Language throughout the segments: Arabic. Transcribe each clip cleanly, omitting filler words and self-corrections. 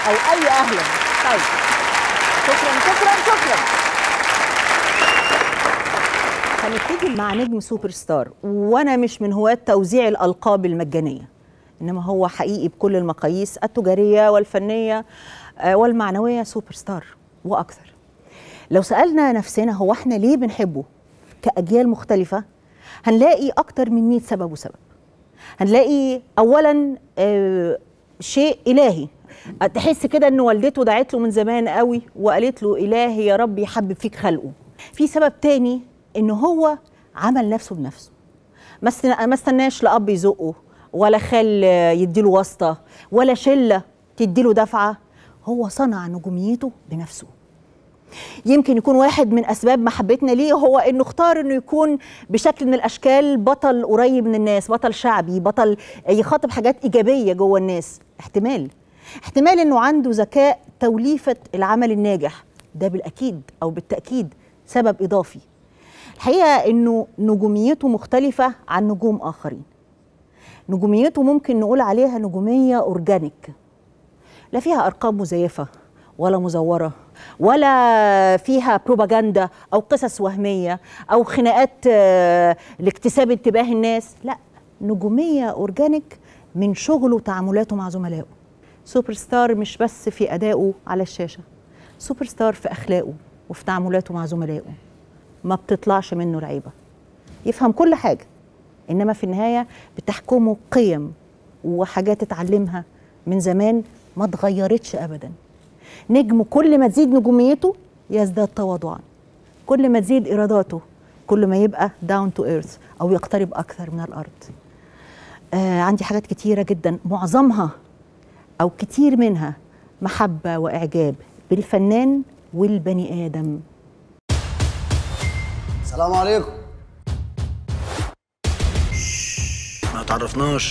او اي اهلا. طيب شكرا شكرا شكرا. هنبتدي مع نجم سوبر ستار، وانا مش من هواة توزيع الالقاب المجانيه، انما هو حقيقي بكل المقاييس التجاريه والفنيه والمعنويه سوبر ستار واكثر. لو سالنا نفسنا هو احنا ليه بنحبه كاجيال مختلفه، هنلاقي اكتر من 100 سبب وسبب. هنلاقي اولا شيء الهي، تحس كده ان والدته دعت له من زمان قوي وقالت له الهي يا رب يحبب فيك خلقه. في سبب تاني ان هو عمل نفسه بنفسه، ما استناش لأب يزقه ولا خال يديله واسطه ولا شله تديله دفعه، هو صنع نجوميته بنفسه. يمكن يكون واحد من اسباب محبتنا ليه هو انه اختار انه يكون بشكل من الاشكال بطل قريب من الناس، بطل شعبي، بطل يخاطب حاجات ايجابيه جوه الناس. احتمال انه عنده ذكاء توليفه العمل الناجح، ده بالاكيد او بالتاكيد سبب اضافي. الحقيقه انه نجوميته مختلفه عن نجوم اخرين. نجوميته ممكن نقول عليها نجوميه اورجانيك، لا فيها ارقام مزيفه ولا مزوره ولا فيها بروباجندا او قصص وهميه او خناقات لاكتساب انتباه الناس، لا، نجوميه اورجانيك من شغله وتعاملاته مع زملائه. سوبر ستار مش بس في ادائه على الشاشه، سوبر ستار في اخلاقه وفي تعاملاته مع زملائه، ما بتطلعش منه العيبه، يفهم كل حاجه، انما في النهايه بتحكمه قيم وحاجات اتعلمها من زمان ما اتغيرتش ابدا. نجم كل ما تزيد نجوميته يزداد تواضعا، كل ما تزيد إراداته كل ما يبقى داون تو ايرث أو يقترب أكثر من الأرض. عندي حاجات كتيرة جدا، معظمها أو كتير منها محبة وإعجاب بالفنان والبني آدم. السلام عليكم. ما تعرفناش.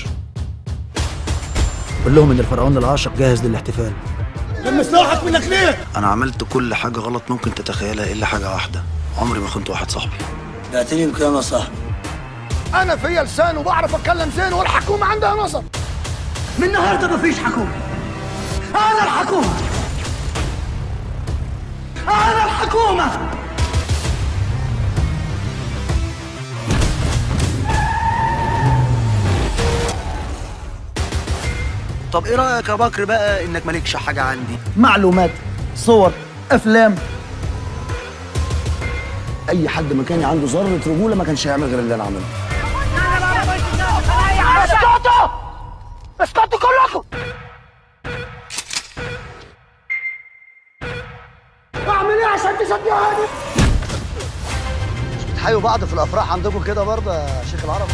قول لهم إن الفرعون العاشق جاهز للاحتفال. لما سلاحك منك ليه؟ انا عملت كل حاجه غلط ممكن تتخيلها الا حاجه واحده، عمري ما خنت واحد صاحبي. بعتني بكام يا صاحبي؟ انا فيا لسان وبعرف اتكلم زين والحكومه عندها نصب. من النهارده مفيش حكومه. انا الحكومه. انا الحكومه. طب ايه رايك يا بكر بقى انك مالكش حاجه عندي؟ معلومات، صور، أفلام. اي حد مكاني عنده ذره رجوله ما كانش هيعمل غير اللي انا عمله. اسكتوا! اسكتوا كلكم! اعمل ايه عشان تشجعوني؟ مش بتحيوا بعض في الافراح عندكم كده برضه يا شيخ العرب؟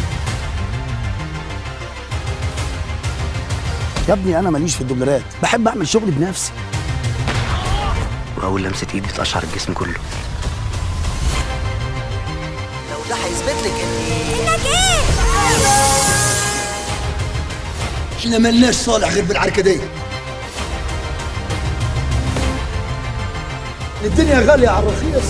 يا ابني انا ماليش في الدبلرات، بحب اعمل شغلي بنفسي. واول لمسه ايد بتقشعر الجسم كله. لو ده هيثبت لك انك ايه؟ احنا مالناش صالح غير بالعركه دي. الدنيا غاليه على الرخيص.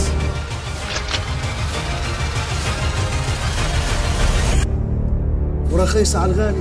ورخيصه على الغالي.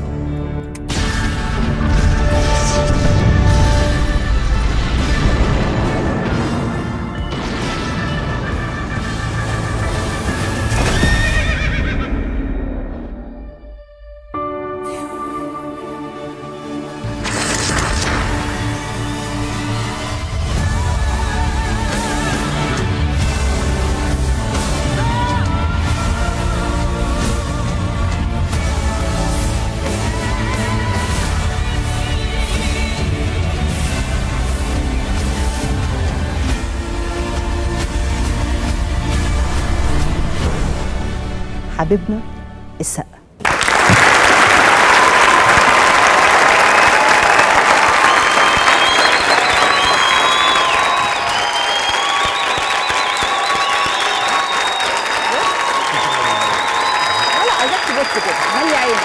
حبيبنا السقا. لا عايزاك تبص كده، ملي عينك.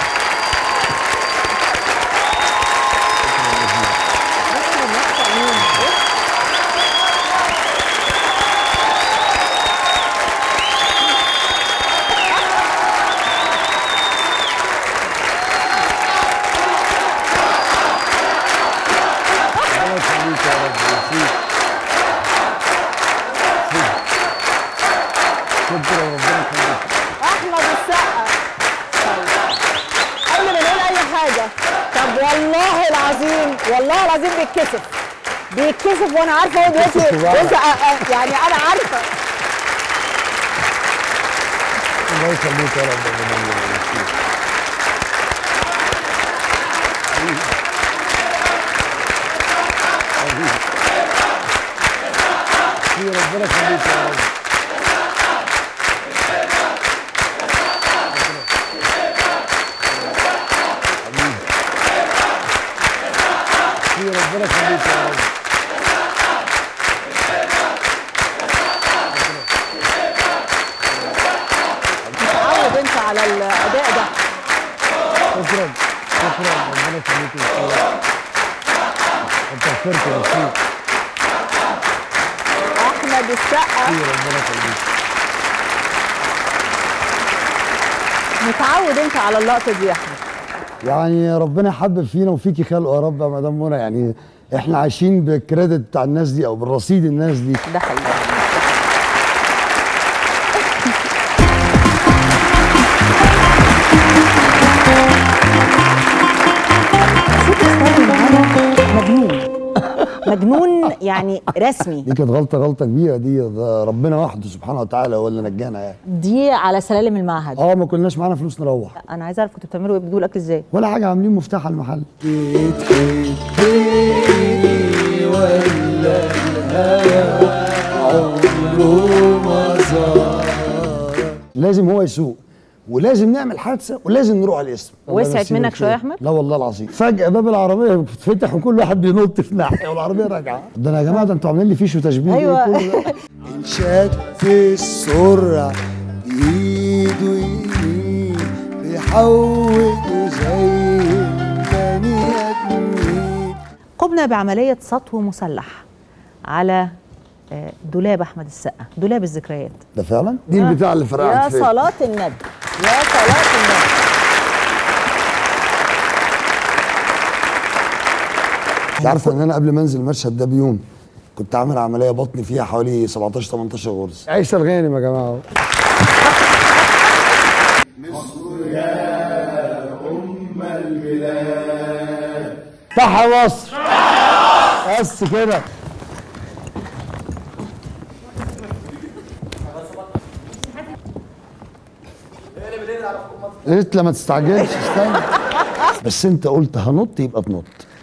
والله العظيم والله العظيم بيتكسف وانا عارفه هو دلوقتي يعني انا عارفه. الله يخليك يا رب. ربنا يخليك يا رب. ربنا يخليك يا رب. متعود انت على الاداء ده. شكرا ربنا يخليك يا رب. انت خسرت يا رشيد. احمد السقا ربنا يخليك. متعود انت على اللقطه دي يا احمد. يعني ربنا يحبب فينا وفيكي خلقه يا رب يا مدام منى. يعني احنا عايشين بالكريدت بتاع الناس دي او بالرصيد الناس دي. ده حقيقي. مجنون يعني رسمي. دي كانت غلطه كبيره دي. ربنا وحده سبحانه وتعالى هو اللي نجانا يعني. دي على سلالم المعهد. ما كناش معانا فلوس نروح. انا عايزه اعرف كنتوا بتعملوا ايه؟ بتجيبوا الاكل ازاي؟ ولا حاجه، عاملين مفتاح على المحل. ولا عمره ما زار. لازم هو يسوق ولازم نعمل حادثه ولازم نروح على الاسم. وسعت منك شويه يا احمد؟ لا والله العظيم. فجاه باب العربيه بتفتح وكل واحد بينط في ناحيه والعربيه راجعه. ده انا يا جماعه ده انتوا عاملين لي فيش وتشبيه. ايوه. انشد في السرعه بايده يمين بيحول زي البني ادمين. قمنا بعمليه سطو مسلح على دولاب احمد السقا، دولاب الذكريات. ده فعلا؟ دي البتاع اللي فرقعت يا فيه. صلاة النبي يا صلاة النبي. انت عارفه ان انا قبل ما انزل المشهد ده بيوم كنت عامل عمليه بطني فيها حوالي 17 18 غرز. عيسى الغانم يا جماعه. مصر يا ام البلاد. تحيا مصر. بس كده. قلت لما تستعجلش استنى. بس انت قلت هنط يبقى تنط.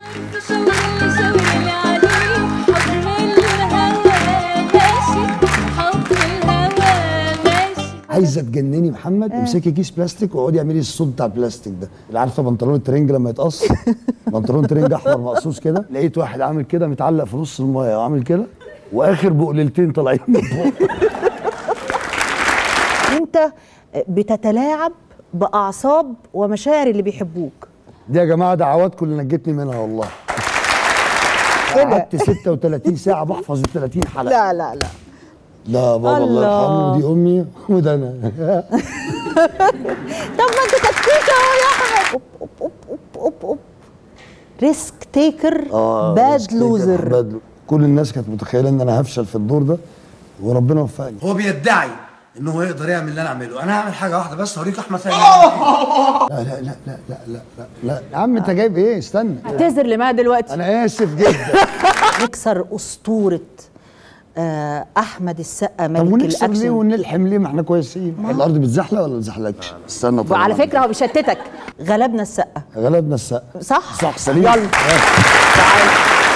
عايزه تجنني محمد؟ امسكي كيس بلاستيك واقعدي اعملي الصوت بتاع البلاستيك ده. اللي عارفه بنطلون الترنج لما يتقص، بنطلون ترنج احمر مقصوص كده، لقيت واحد عامل كده متعلق في نص المايه وعامل كده واخر بقللتين طالعين من فوق. انت بتتلاعب باعصاب ومشاعر اللي بيحبوك. دي يا جماعه دعواتكم اللي نجتني منها والله. قعدت 36 ساعه بحفظ ال 30 حلقه. لا لا لا لا بابا الله يرحمه ودي امي وده انا. طب ما انت تكتيك اهو يا احمد. ريسك تيكر باد لوزر. كل الناس كانت متخيله ان انا هفشل في الدور ده وربنا وفقني. هو بيدعي ان هو يقدر يعمل اللي انا اعمله. انا هعمل حاجه واحده بس هوريك احمد ثاني. لا لا لا لا لا لا لا لا يا عم انت جايب ايه؟ استنى. اعتذر لما دلوقتي. انا اسف جدا. نكسر اسطوره احمد السقا ملك طب ونكسر الاكشن ليه ونلحم ليه؟ ما احنا كويسين. الارض بتزحلق ولا ما بتزحلقش؟ استنى طبعا. وعلى فكره هو بيشتتك. غلبنا السقا. غلبنا السقا. صح؟ صح سليم. يلا تعال.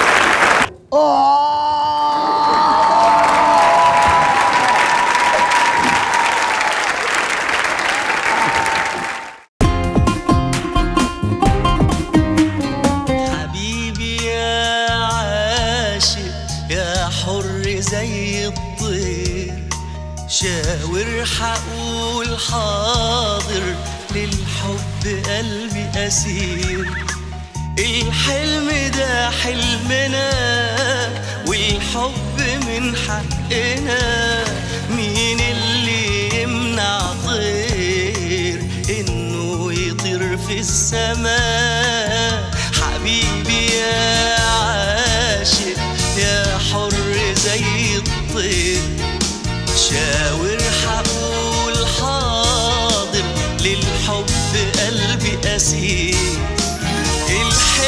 حبيبي يا عاشق يا حر زي الطير، شاور حقول حاضر للحب قلبي أسير. الحلم ده حلمنا والحب من حقنا، مين اللي يمنع طير إنه يطير في السماء؟ حبيبي يا عاشق يا حر زي الطير، شاور حقول حاضر للحب قلبي أسير.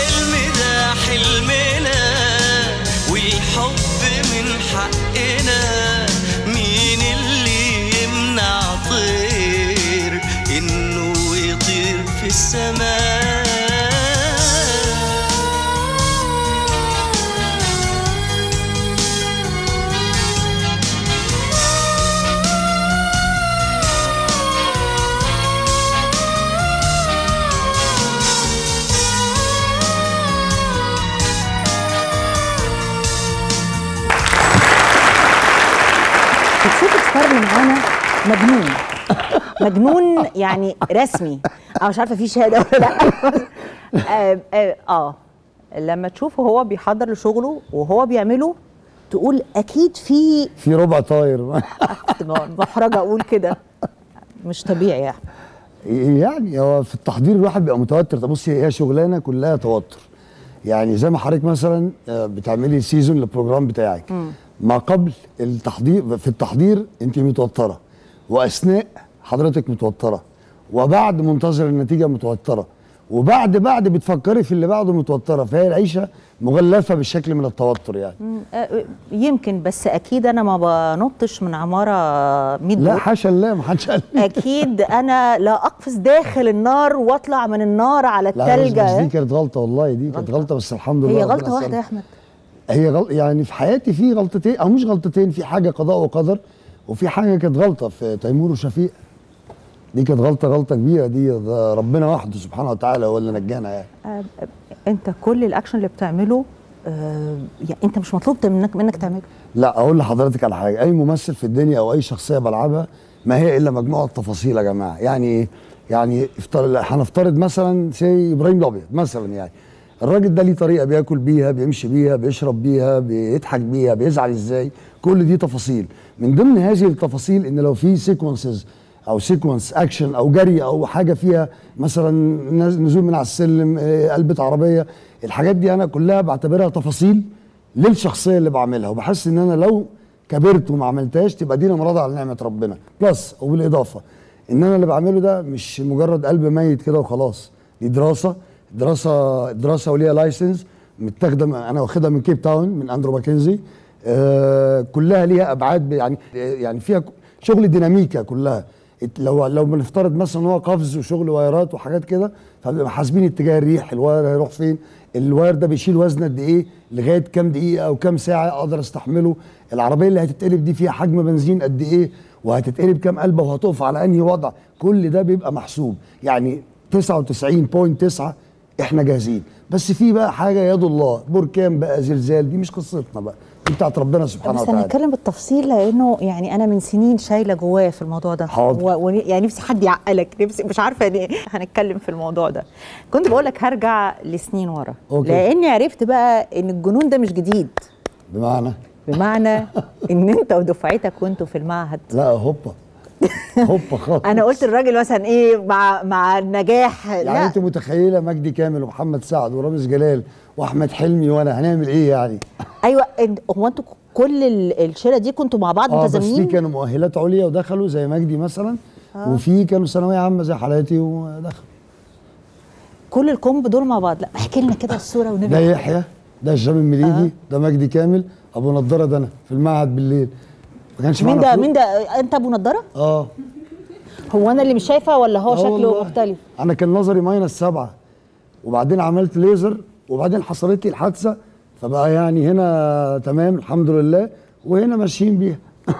مجنون مجنون يعني رسمي. انا مش عارفه في شهاده ولا لا. لما تشوفه هو بيحضر لشغله وهو بيعمله تقول اكيد في ربع طاير. محرجه اقول كده، مش طبيعي يعني. يعني هو في التحضير الواحد بيبقى متوتر. طب بصي، هي شغلانه كلها توتر. يعني زي ما حضرتك مثلا بتعملي سيزون للبروجرام بتاعك، ما قبل التحضير، في التحضير انت متوتره، واثناء حضرتك متوتره، وبعد منتظر النتيجه متوتره، وبعد بتفكري في اللي بعده متوتره. فهي العيشه مغلفه بالشكل من التوتر يعني. يمكن، بس اكيد انا ما بنطش من عماره 100 دور. لا حاشا الله، ما حدش قال لي. اكيد انا لا اقفز داخل النار واطلع من النار على الثلج. لا بس دي كانت غلطه، والله دي كانت غلطه، بس الحمد لله. هي غلطه واحده يا احمد. هي يعني في حياتي في غلطتين او مش غلطتين، في حاجه قضاء وقدر، وفي حاجه كانت غلطه في تيمور وشفيق. دي كانت غلطه كبيره، دي ربنا وحده سبحانه وتعالى هو اللي نجانا يعني. انت كل الاكشن اللي بتعمله يعني انت مش مطلوب منك تعمله. لا اقول لحضرتك على حاجه، اي ممثل في الدنيا او اي شخصيه بلعبها ما هي الا مجموعه تفاصيل يا جماعه. يعني ايه؟ يعني هنفترض مثلا سي ابراهيم الابيض مثلا، يعني الراجل ده ليه طريقه بياكل بيها، بيمشي بيها، بيشرب بيها، بيضحك بيها، بيزعل ازاي، كل دي تفاصيل. من ضمن هذه التفاصيل ان لو في سيكونسز او سيكونس اكشن او جري او حاجه فيها مثلا نزول من على السلم، قلبة عربيه، الحاجات دي انا كلها بعتبرها تفاصيل للشخصيه اللي بعملها، وبحس ان انا لو كبرت وما عملتهاش تبقى دي مرضى على نعمه ربنا. بلس او بالاضافه ان انا اللي بعمله ده مش مجرد قلب ميت كده وخلاص، دي دراسه وليها لايسنس متاخده، انا واخدها من كيب تاون من اندرو ماكنزي. كلها ليها ابعاد، يعني فيها شغل ديناميكا كلها. لو بنفترض مثلا ان هو قفز وشغل وايرات وحاجات كده، فبنبقى حاسبين اتجاه الريح، الواير هيروح فين، الواير ده بيشيل وزن قد ايه، لغايه كام دقيقه او كام ساعه اقدر استحمله، العربيه اللي هتتقلب دي فيها حجم بنزين قد ايه، وهتتقلب كام قلبه، وهتقف على انهي وضع. كل ده بيبقى محسوب. يعني 99.9 احنا جاهزين، بس في بقى حاجه يد الله، بركان بقى، زلزال، دي مش قصتنا بقى، دي بتاعت ربنا سبحانه وتعالى. بس هنتكلم بالتفصيل، لانه يعني انا من سنين شايله جوايا في الموضوع ده. حاضر. يعني نفسي حد يعقلك، نفسي، مش عارفه ليه هنتكلم في الموضوع ده. كنت بقول لك هرجع لسنين ورا، لاني عرفت بقى ان الجنون ده مش جديد. بمعنى ان انت ودفعتك وانتوا في المعهد. لا هوبا خالص. انا قلت الراجل مثلا ايه مع النجاح. يعني لا. انت متخيله مجدي كامل ومحمد سعد ورامز جلال واحمد حلمي وانا هنعمل ايه يعني؟ ايوه، هو انتوا كل الشله دي كنتوا مع بعض متزامنين؟ بس في كانوا مؤهلات عليا ودخلوا زي مجدي مثلا، وفي كانوا ثانويه عامه زي حالاتي ودخلوا. كل الكومب دول مع بعض؟ لا احكي لنا كده الصوره ونبدا. ده يحيى، ده هشام المليجي، ده مجدي كامل، ابو نضاره، ده انا في المعهد بالليل. ما كانش معانا مين ده انت ابو نضاره؟ هو انا اللي مش شايفه ولا هو شكله مختلف؟ انا كان نظري -7، وبعدين عملت ليزر، وبعدين حصلت لي الحادثه، فبقى يعني هنا تمام الحمد لله، وهنا ماشيين بيها.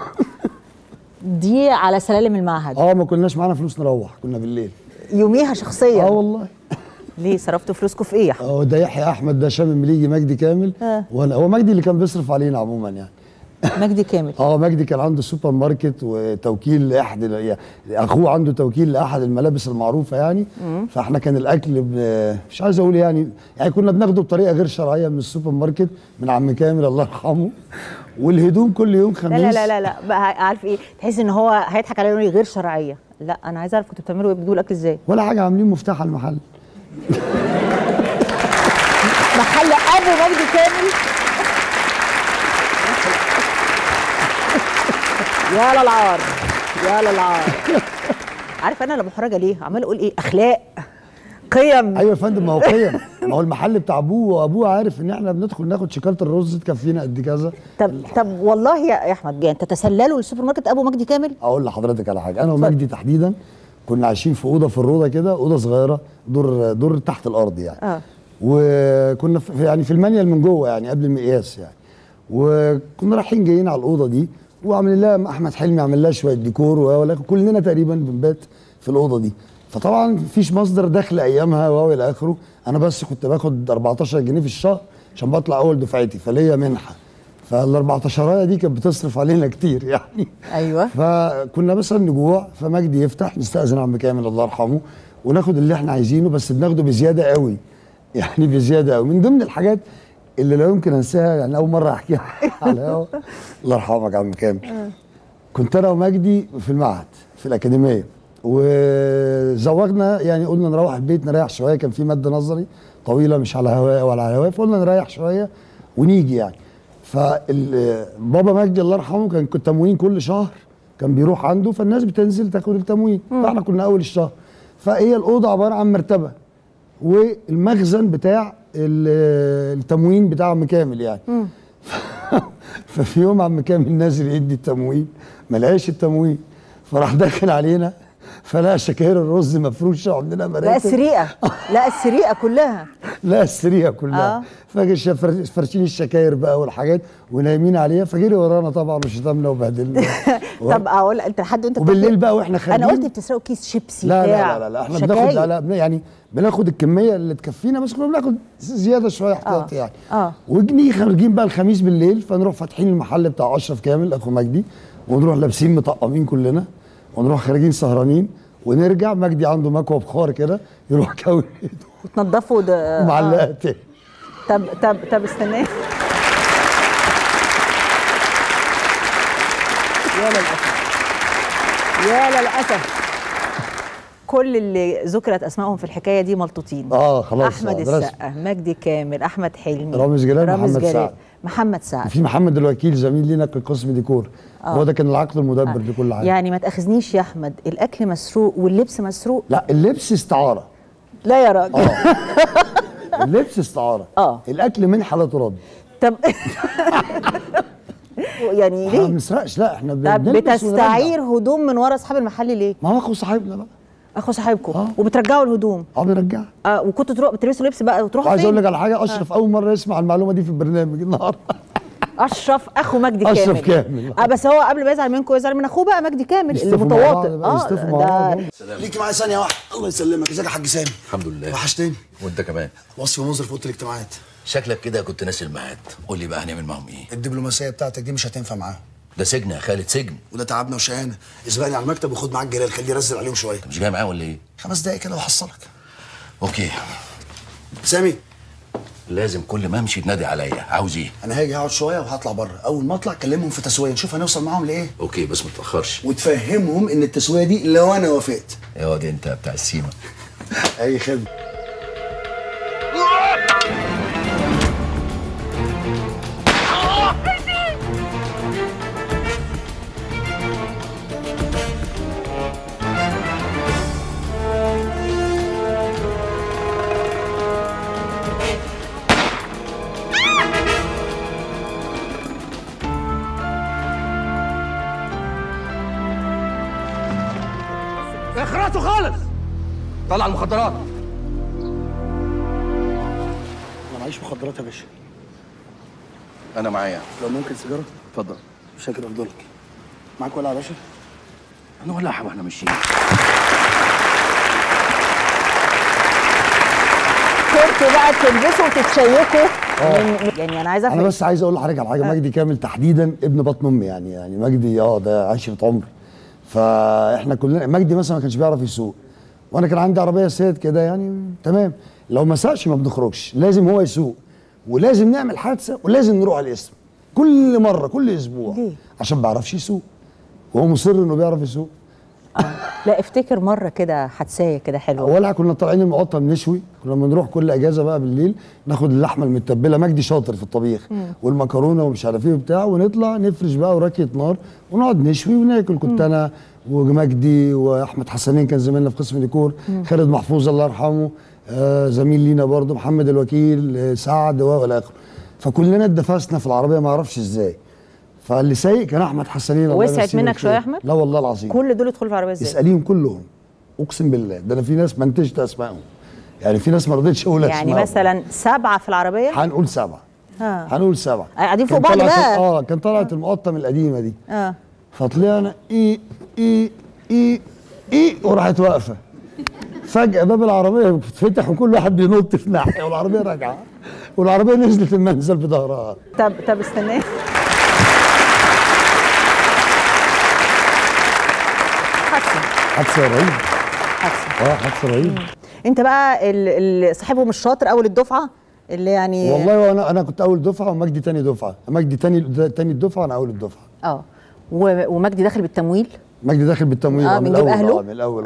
دي على سلالم المعهد؟ ما كناش معانا فلوس نروح، كنا بالليل يوميها شخصيا؟ والله. ليه صرفتوا فلوسكم في ايه يا احمد؟ ده يحيى احمد، ده هشام المليجي، مجدي كامل، وانا. هو مجدي اللي كان بيصرف علينا عموما يعني. مجدي كامل. مجدي كان عنده سوبر ماركت وتوكيل لاحد، اخوه عنده توكيل لاحد الملابس المعروفه يعني. فاحنا كان الاكل مش عايز اقول يعني كنا بناخده بطريقه غير شرعيه من السوبر ماركت من عم كامل الله يرحمه. والهدوم كل يوم خميس. لا بقى عارف ايه، تحس ان هو هيضحك علينا غير شرعيه. لا انا عايز اعرف كنتوا بتعملوا ايه، بتجيبوا الاكل ازاي؟ ولا حاجه، عاملين مفتاح على المحل. محل ابو مجدي كامل. يا للعار يا للعار. عارف انا اللي محرجه ليه؟ عمال اقول ايه، اخلاق، قيم. ايوه يا فندم، ما هو قيم. ما هو المحل بتاع ابوه، وابوه عارف ان احنا بندخل ناخد شكاله الرز تكفينا قد كذا. طب والله يا احمد، يعني تتسللوا للسوبر ماركت ابو مجدي كامل؟ اقول لحضرتك على حاجه، انا ومجدي تحديدا كنا عايشين في اوضه في الروضه كده، اوضه صغيره، دور تحت الارض يعني. وكنا يعني في المانيال من جوه يعني قبل المقياس يعني. وكنا رايحين جايين على الاوضه دي، وعمل لها احمد حلمي عمل لها شويه ديكور، ولكن كلنا تقريبا بنبات في الاوضه دي. فطبعا مفيش مصدر دخل ايامها والى اخره، انا بس كنت باخد 14 جنيه في الشهر عشان بطلع اول دفعتي، فليا منحه. فال 14 دي كانت بتصرف علينا كتير يعني. ايوه. فكنا مثلا نجوع فمجدي يفتح، نستأذن عم كامل الله يرحمه وناخد اللي احنا عايزينه، بس بناخده بزياده قوي يعني بزياده قوي. من ضمن الحاجات اللي لا يمكن انساها، يعني اول مره احكيها على الهوا الله يرحمك يا عم كامل. كنت انا ومجدي في المعهد في الاكاديميه، وزوجنا يعني قلنا نروح البيت نريح شويه، كان في ماده نظري طويله مش على هواء ولا على هواء، فقلنا نريح شويه ونيجي يعني. فبابا مجدي الله يرحمه كان التموين كل شهر كان بيروح عنده، فالناس بتنزل تاخد التموين، فاحنا كنا اول الشهر. فهي الاوضه عباره عن مرتبه والمخزن بتاع التموين بتاع عم كامل يعني. ففي يوم عم كامل نازل يدي التموين ما لقاش التموين، فراح داخل علينا فلقى شكاير الرز مفروشه وعندنا مراتب. لا السريقه لا السريقه كلها لا السريقه كلها. فجي فرشين الشكاير بقى والحاجات ونايمين عليها، فجري ورانا طبعا وشتمنا وبهدلنا. طب اقول انت لحد انت وبالليل بقى واحنا خارجين انا قلت بتسرقوا كيس شيبسي لا بتاع لا لا لا احنا بناخد لا يعني بناخد الكميه اللي تكفينا، بس كنا بناخد زياده شويه احتياطي يعني. وجني خارجين بقى الخميس بالليل، فنروح فاتحين المحل بتاع اشرف كامل اخو مجدي، ونروح لابسين مطقمين كلنا، ونروح خارجين سهرانين، ونرجع مجدي عنده مكوى بخار كده يروح كوي وتنضفوا ده معلقه تاني. طب استنى يا للاسف كل اللي ذكرت اسمائهم في الحكايه دي ملطوطين. خلاص. احمد السقا، مجدي كامل، احمد حلمي، رامز جلال، محمد سعد. في محمد الوكيل زميل لينا كان قسم ديكور، هو ده كان العقد المدبر لكل حاجه. يعني ما تاخذنيش يا احمد، الاكل مسروق واللبس مسروق؟ لا اللبس استعاره. لا يا راجل. اللبس استعاره. الاكل منحه لا ترد. طب يعني ليه؟ ما بنسرقش، لا احنا بتستعير هدوم من ورا اصحاب المحل ليه؟ ما هو اخو صاحبنا بقى. اخو صاحبكم وبترجعوا الهدوم؟ بنرجعها. وكنتوا تروحوا بتلبسوا لبس بقى وتروحوا عايز اقول لك على حاجه، اشرف اول مره يسمع المعلومه دي في البرنامج النهارده. اشرف اخو مجدي كامل. اشرف كامل. بس هو قبل ما يزعل منكم يزعل من اخوه بقى مجدي كامل اللي متواطئ. ليكي معايا ثانيه واحده. الله يسلمك. ازيك يا حاج سامي؟ الحمد لله. وحشتني. وانت كمان. وصفي ومنظر في اوضه الاجتماعات. شكلك كده كنت ناسي الميعاد. قول لي بقى هنعمل معاهم ايه؟ الدبلوماسيه بتاعتك دي مش هتنفع معاهم. ده سجن يا خالد، سجن. وده تعبنا وشقانا. اسبقني على المكتب وخد معاك جلال، خليه يرزل عليهم شويه. مش جاي معاه ولا ايه؟ 5 دقايق كده وهحصلك. اوكي. سامي لازم كل ما امشي تنادي عليا. عاوز ايه؟ انا هاجي هقعد شويه وهطلع بره، اول ما اطلع كلمهم في تسويه نشوف هنوصل معاهم لايه. اوكي بس ما تتاخرش. وتفهمهم ان التسويه دي لو انا وافقت. يا واد انت بتاع السيما. اي خدمه. اخرسوا خالص. طلع المخدرات. انا معيش مخدرات يا باشا. انا معايا. لو ممكن سيجاره؟ اتفضل. شاكر افضلك. معاك ولا يا باشا؟ انا ولعها واحنا ماشيين. كنتوا بقى تلبسوا وتتشيكوا يعني انا عايزه انا بس عايز اقول لحضرتك على حاجه. مجدي كامل تحديدا ابن بطن امي يعني مجدي ده عشره عمر. فاحنا كلنا مجدي مثلا ما كانش بيعرف يسوق، وانا كان عندي عربيه سيد كده يعني تمام، لو ما ساقش ما بنخرجش، لازم هو يسوق ولازم نعمل حادثه ولازم نروح على القسم كل مره كل اسبوع. ليه؟ عشان ما بيعرفش يسوق وهو مصر انه بيعرف يسوق. لا افتكر مره كده حدثايه كده حلوه. اولها كنا طالعين المقطم نشوي، كنا بنروح كل اجازه بقى بالليل ناخد اللحمه المتبله، مجدي شاطر في الطبيخ والمكرونه ومش عارف ايه وبتاع، ونطلع نفرش بقى وراكيه نار ونقعد نشوي وناكل. كنت انا ومجدي واحمد حسنين كان زميلنا في قسم ديكور، خالد محفوظ الله يرحمه زميل لينا برضه، محمد الوكيل، سعد والى اخره. فكلنا اتدفسنا في العربيه ما اعرفش ازاي. فاللي سايق كان احمد حسنين. وسعت منك شويه يا احمد؟ لا والله العظيم. كل دول يدخلوا في العربيه ازاي؟ اساليهم كلهم اقسم بالله. ده انا في ناس منتجت اسمائهم، يعني في ناس ما رضيتش اقول اسمائهم. يعني مثلا 7 في العربيه؟ هنقول 7. هنقول 7 قاعدين فوق بعض بقى. كان طلعت المقطم القديمه دي. فطلعنا ايه وراحت واقفه. فجاه باب العربيه اتفتح وكل واحد بينط في ناحيه والعربيه راجعه والعربيه نزلت المنزل بظهرها. طب استنى حادثه رهيبه. حادثه حادثه رهيبه. انت بقى اللي صاحبهم الشاطر اول الدفعه اللي يعني والله انا كنت اول دفعه ومجدي تاني دفعه، مجدي تاني الدفعه وانا اول الدفعه. ومجدي داخل بالتمويل. مجدي داخل بالتمويل من جيب اهله. من الاول.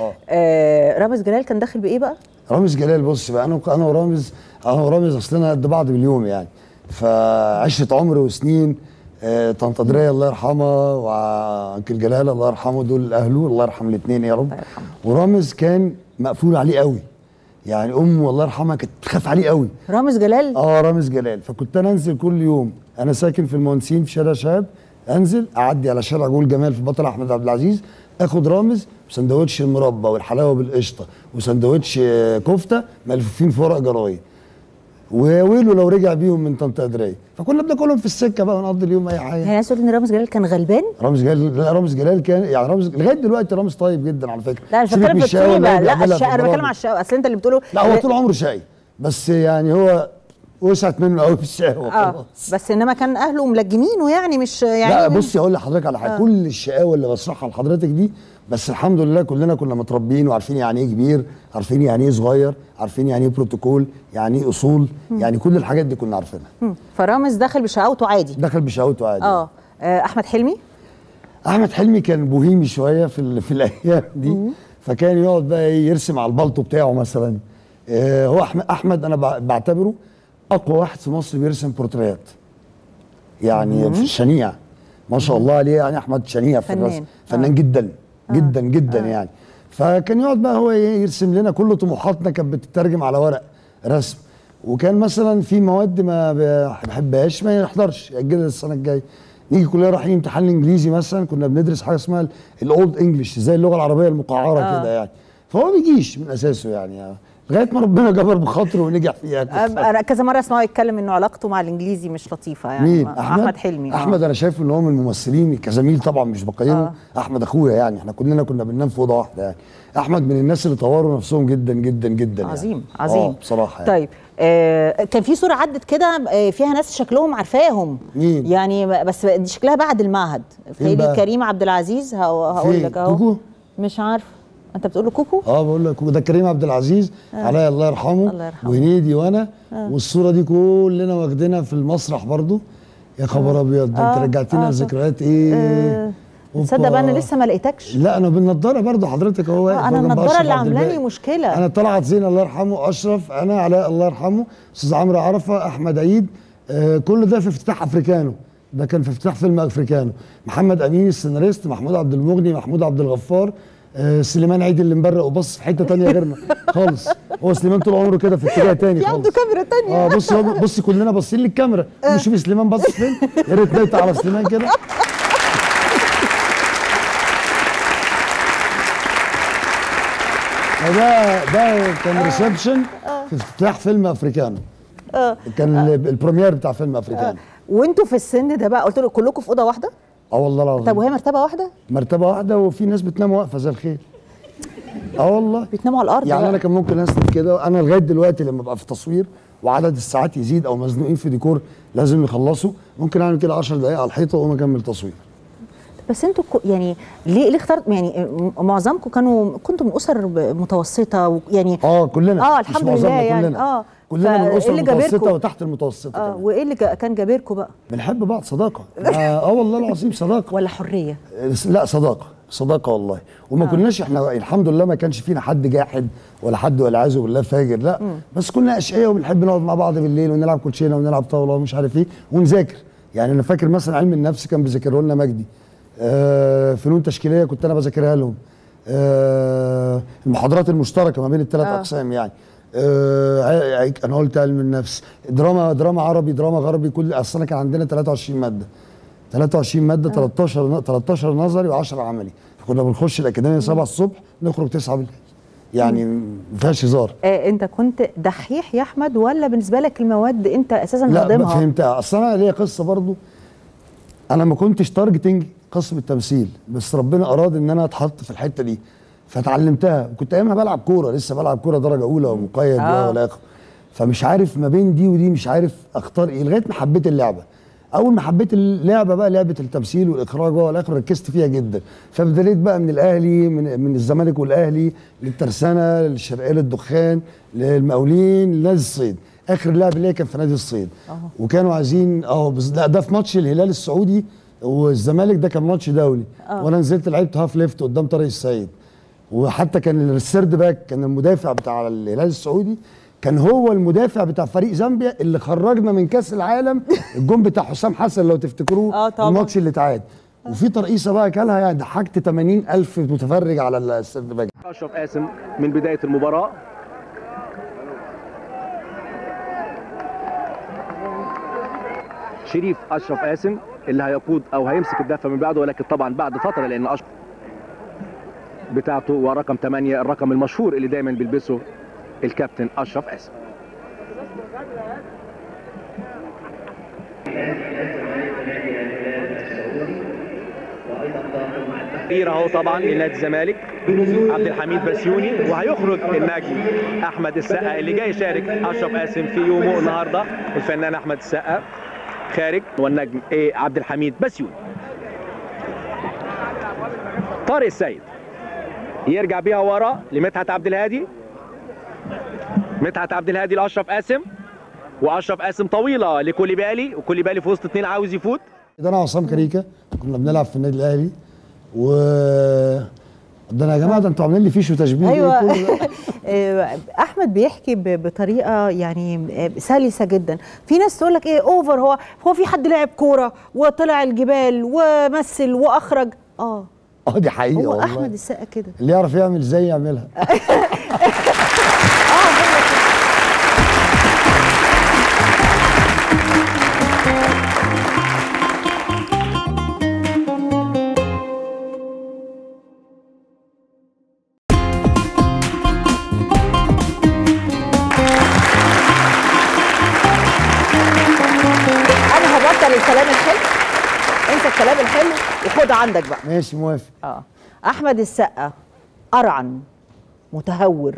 رامز جلال كان داخل بايه بقى؟ رامز جلال بص بقى، انا ورامز اصلنا قد بعض باليوم يعني، فعشره عمر وسنين. طنط دريه الله يرحمها وانكل جلال الله يرحمه، دول اهله الله يرحم الاثنين يا رب. ورامز كان مقفول عليه قوي، يعني امه الله يرحمها كانت تخاف عليه قوي. رامز جلال؟ رامز جلال. فكنت انا انزل كل يوم، انا ساكن في المهندسين في شارع شهاب، انزل اعدي على شارع جول جمال في بطل احمد عبد العزيز، اخد رامز بسندوتش المربى والحلاوه بالقشطه وسندوتش كفته ملفوفين في ورق جرايد، وويله لو رجع بيهم من طنط قدريه. فكنا بناكلهم في السكه بقى ونقضي اليوم اي حاجه. يعني الناس تقول ان رامز جلال كان غلبان؟ رامز جلال كان يعني لغايه دلوقتي رامز طيب جدا على فكره. لا مش بتكلم في الطيبه، لا انا بتكلم على الشقاوه. اصل انت اللي بتقوله لا هو طول عمره شقي، بس يعني هو وسعت منه قوي في الشقاوه خلاص. بس انما كان اهله ملجمينه يعني مش يعني. لا بصي اقول لحضرتك على حاجه، كل الشقاوه اللي بشرحها لحضرتك دي بس الحمد لله كلنا كنا متربيين وعارفين يعني ايه كبير، عارفين يعني ايه صغير، عارفين يعني ايه بروتوكول، يعني ايه اصول، يعني كل الحاجات دي كنا عارفينها. فرامز دخل بشقاوته عادي. دخل بشقاوته عادي. احمد حلمي؟ احمد حلمي كان بوهيمي شويه في الايام دي. فكان يقعد بقى يرسم على البلطو بتاعه مثلا. هو احمد انا بعتبره اقوى واحد في مصر بيرسم بورتريات، يعني في الشنيع ما شاء الله عليه. يعني احمد شنيع في الرسم، فنان جدا جدا جدا يعني. فكان يقعد بقى هو يرسم لنا، كل طموحاتنا كانت بتترجم على ورق رسم. وكان مثلا في مواد ما بحبهاش ما يحضرش، يأجلها السنه الجايه. نيجي كلنا رايحين امتحان الانجليزي مثلا، كنا بندرس حاجه اسمها الاولد انجلش زي اللغه العربيه المقعره كده يعني. فهو ما بيجيش من اساسه يعني لغايه ما ربنا جبر بخاطره ونجح فيها. انا كذا مره اسمعه يتكلم انه علاقته مع الانجليزي مش لطيفه يعني. مين؟ احمد حلمي. احمد انا شايف ان هو من الممثلين كزميل طبعا مش بقيمه. احمد اخويا يعني، احنا كلنا كنا بننام في اوضه واحده يعني. احمد من الناس اللي طوروا نفسهم جدا جدا جدا عظيم يعني. عظيم بصراحه يعني. طيب كان في صوره عدت كده فيها ناس شكلهم عارفاهم. مين؟ يعني بس دي شكلها بعد المعهد. في كريم عبد العزيز هقول لك اهو. كوكو؟ مش عارفه. انت بتقول له كوكو؟ بقول لك كوكو ده كريم عبد العزيز عليا الله يرحمه. الله يرحمه. وهنيدي وانا. والصوره دي كلنا واخدينها في المسرح برضو. يا خبر ابيض، انت رجعتينا لذكريات ايه. تصدق بقى انا لسه ما لقيتكش. لا انا بالنضاره برضو حضرتك اهو واقف. انا النضاره اللي عامله لي مشكله. انا طلعت زين الله يرحمه، اشرف، انا علاء الله يرحمه، استاذ عمرو عرفه، احمد عيد. كل ده في افتتاح افريكانو. ده كان في افتتاح فيلم افريكانو. محمد امين السيناريست، محمود عبد المغني، محمود عبد الغفار، سليمان عيد اللي مبرق وبص في حته ثانيه غيرنا خالص. هو سليمان طول عمره كده في اتجاه ثاني خالص. عنده كاميرا ثانيه. بص كلنا باصين للكاميرا. نشوف سليمان باصص فين. يا ريت نقطع على سليمان كده. ده كان ريسبشن في افتتاح فيلم افريكانو. كان البريمير بتاع فيلم افريكانو. وانتوا في السن ده بقى قلت له كلكم في اوضه واحده؟ والله العظيم. طب وهي مرتبه واحده؟ مرتبه واحده، وفي ناس بتنام واقفه زي الخيل. والله بيتناموا على الارض يعني بقى. انا كان ممكن اسند كده. انا لغايه دلوقتي لما ابقى في تصوير وعدد الساعات يزيد او مزنوقين في ديكور لازم نخلصه، ممكن اعمل كده 10 دقائق على الحيطه واقوم اكمل تصوير. بس انتوا يعني ليه اخترت يعني معظمكم كنتوا من اسر متوسطه يعني. كلنا. الحمد لله يعني. كلنا من اسر متوسطه وتحت المتوسطه. وايه اللي كان جابركم بقى؟ بنحب بعض، صداقه. والله العظيم صداقه. ولا حريه؟ لا صداقه والله. وما كناش احنا الحمد لله ما كانش فينا حد جاحد ولا حد والعياذ بالله فاجر، لا. بس كنا اشقياء وبنحب نقعد مع بعض بالليل ونلعب كوتشينه ونلعب طاوله ومش عارف ايه ونذاكر. يعني انا فاكر مثلا علم النفس كان بيذاكره لنا مجدي. فنون تشكيليه كنت انا بذاكرها لهم. المحاضرات المشتركه ما بين الثلاث اقسام يعني. انا قلت علم النفس، دراما عربي، دراما غربي. كل اصل كان عندنا 23 ماده 13 نظري و10 عملي. فكنا بنخش الاكاديميه 7 الصبح نخرج 9 بالليل. يعني ما فيهاش هزار. انت كنت دحيح يا احمد ولا بالنسبه لك المواد انت اساسا هضمها؟ لا فهمتها. اصل انا ليا قصه برضو. انا ما كنتش تارجتنج قسم التمثيل، بس ربنا اراد ان انا اتحط في الحته دي فتعلمتها. وكنت ايامها بلعب كوره، لسه بلعب كوره درجه اولى ومقيد ولا اخر. فمش عارف ما بين دي ودي، مش عارف اختار ايه لغايه ما حبيت اللعبه. اول ما حبيت اللعبه بقى، لعبه التمثيل والاخراج والاخر، ركزت فيها جدا. فابتديت بقى من الاهلي، من الزمالك والاهلي للترسانه للشرقيه للدخان للمقاولين لنادي الصيد. اخر لعب ليا كان في نادي الصيد. وكانوا عايزين لا ده في ماتش الهلال السعودي والزمالك، ده كان ماتش دولي. وانا نزلت لعبت هاف ليفت قدام طارق السيد. وحتى كان السيرد باك، كان المدافع بتاع الهلال السعودي كان هو المدافع بتاع فريق زامبيا اللي خرجنا من كاس العالم. الجون بتاع حسام حسن لو تفتكروه، الماتش اللي اتعاد. وفي ترقيصه بقى كلها يعني ضحكت 80,000 متفرج على السيرد باك. اشرف قاسم من بدايه المباراه. شريف اشرف قاسم اللي هيقود او هيمسك الدفه من بعده، ولكن طبعا بعد فتره، لان اشرف بتاعته ورقم 8 الرقم المشهور اللي دايما بيلبسه الكابتن اشرف قاسم. كبير اهو طبعا لنادي الزمالك عبد الحميد بسيوني، وهيخرج النجم احمد السقا اللي جاي يشارك اشرف قاسم في يومه النهارده. الفنان احمد السقا خارج، والنجم عبد الحميد بسيوني. طارق السيد يرجع بيها ورا لمدحت عبد الهادي. مدحت عبد الهادي لاشرف قاسم، واشرف قاسم طويله لكوليبالي، وكوليبالي في وسط اثنين عاوز يفوت. ده انا عصام كريكه كنا بنلعب في النادي الاهلي، ده انا يا جماعه ده انتوا عاملين لي فيش وتشبيه. ايوه احمد بيحكي بطريقه يعني سلسه جدا. في ناس تقول لك ايه اوفر، هو في حد لعب كوره وطلع الجبال ومثل واخرج. دي حقيقه هو والله. احمد السقا كده اللي يعرف يعمل ازاي يعملها. الكلام الحلو، انسى الكلام الحلو وخد عندك بقى. ماشي موافق. احمد السقا ارعن، متهور،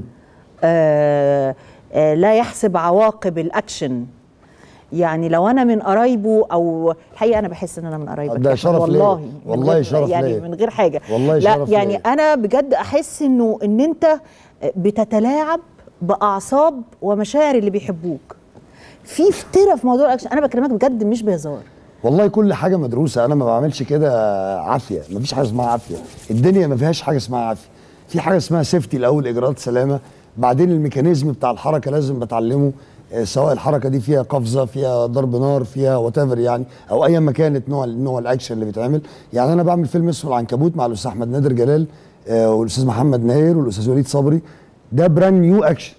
لا يحسب عواقب الاكشن. يعني لو انا من قرايبه، او الحقيقه انا بحس ان انا من قرايبك ده شرف والله ليه. والله شرف يعني ليه. من غير حاجه والله لا شرف يعني ليه. انا بجد احس ان انت بتتلاعب باعصاب ومشاعر اللي بيحبوك. في افتراء في موضوع الاكشن، انا بكلمك بجد مش بهزار. والله كل حاجه مدروسه، انا ما بعملش كده عافيه، ما فيش حاجه اسمها عافيه. الدنيا ما فيهاش حاجه اسمها عافيه، في حاجه اسمها سيفتي الاول، اجراءات سلامه، بعدين الميكانيزم بتاع الحركه لازم بتعلمه، سواء الحركه دي فيها قفزه، فيها ضرب نار، فيها وات ايفر يعني، او ايا ما كانت نوع الاكشن اللي بيتعمل. يعني انا بعمل فيلم اسمه العنكبوت مع الاستاذ احمد نادر جلال والاستاذ محمد ناير والاستاذ وليد صبري. ده براند نيو اكشن،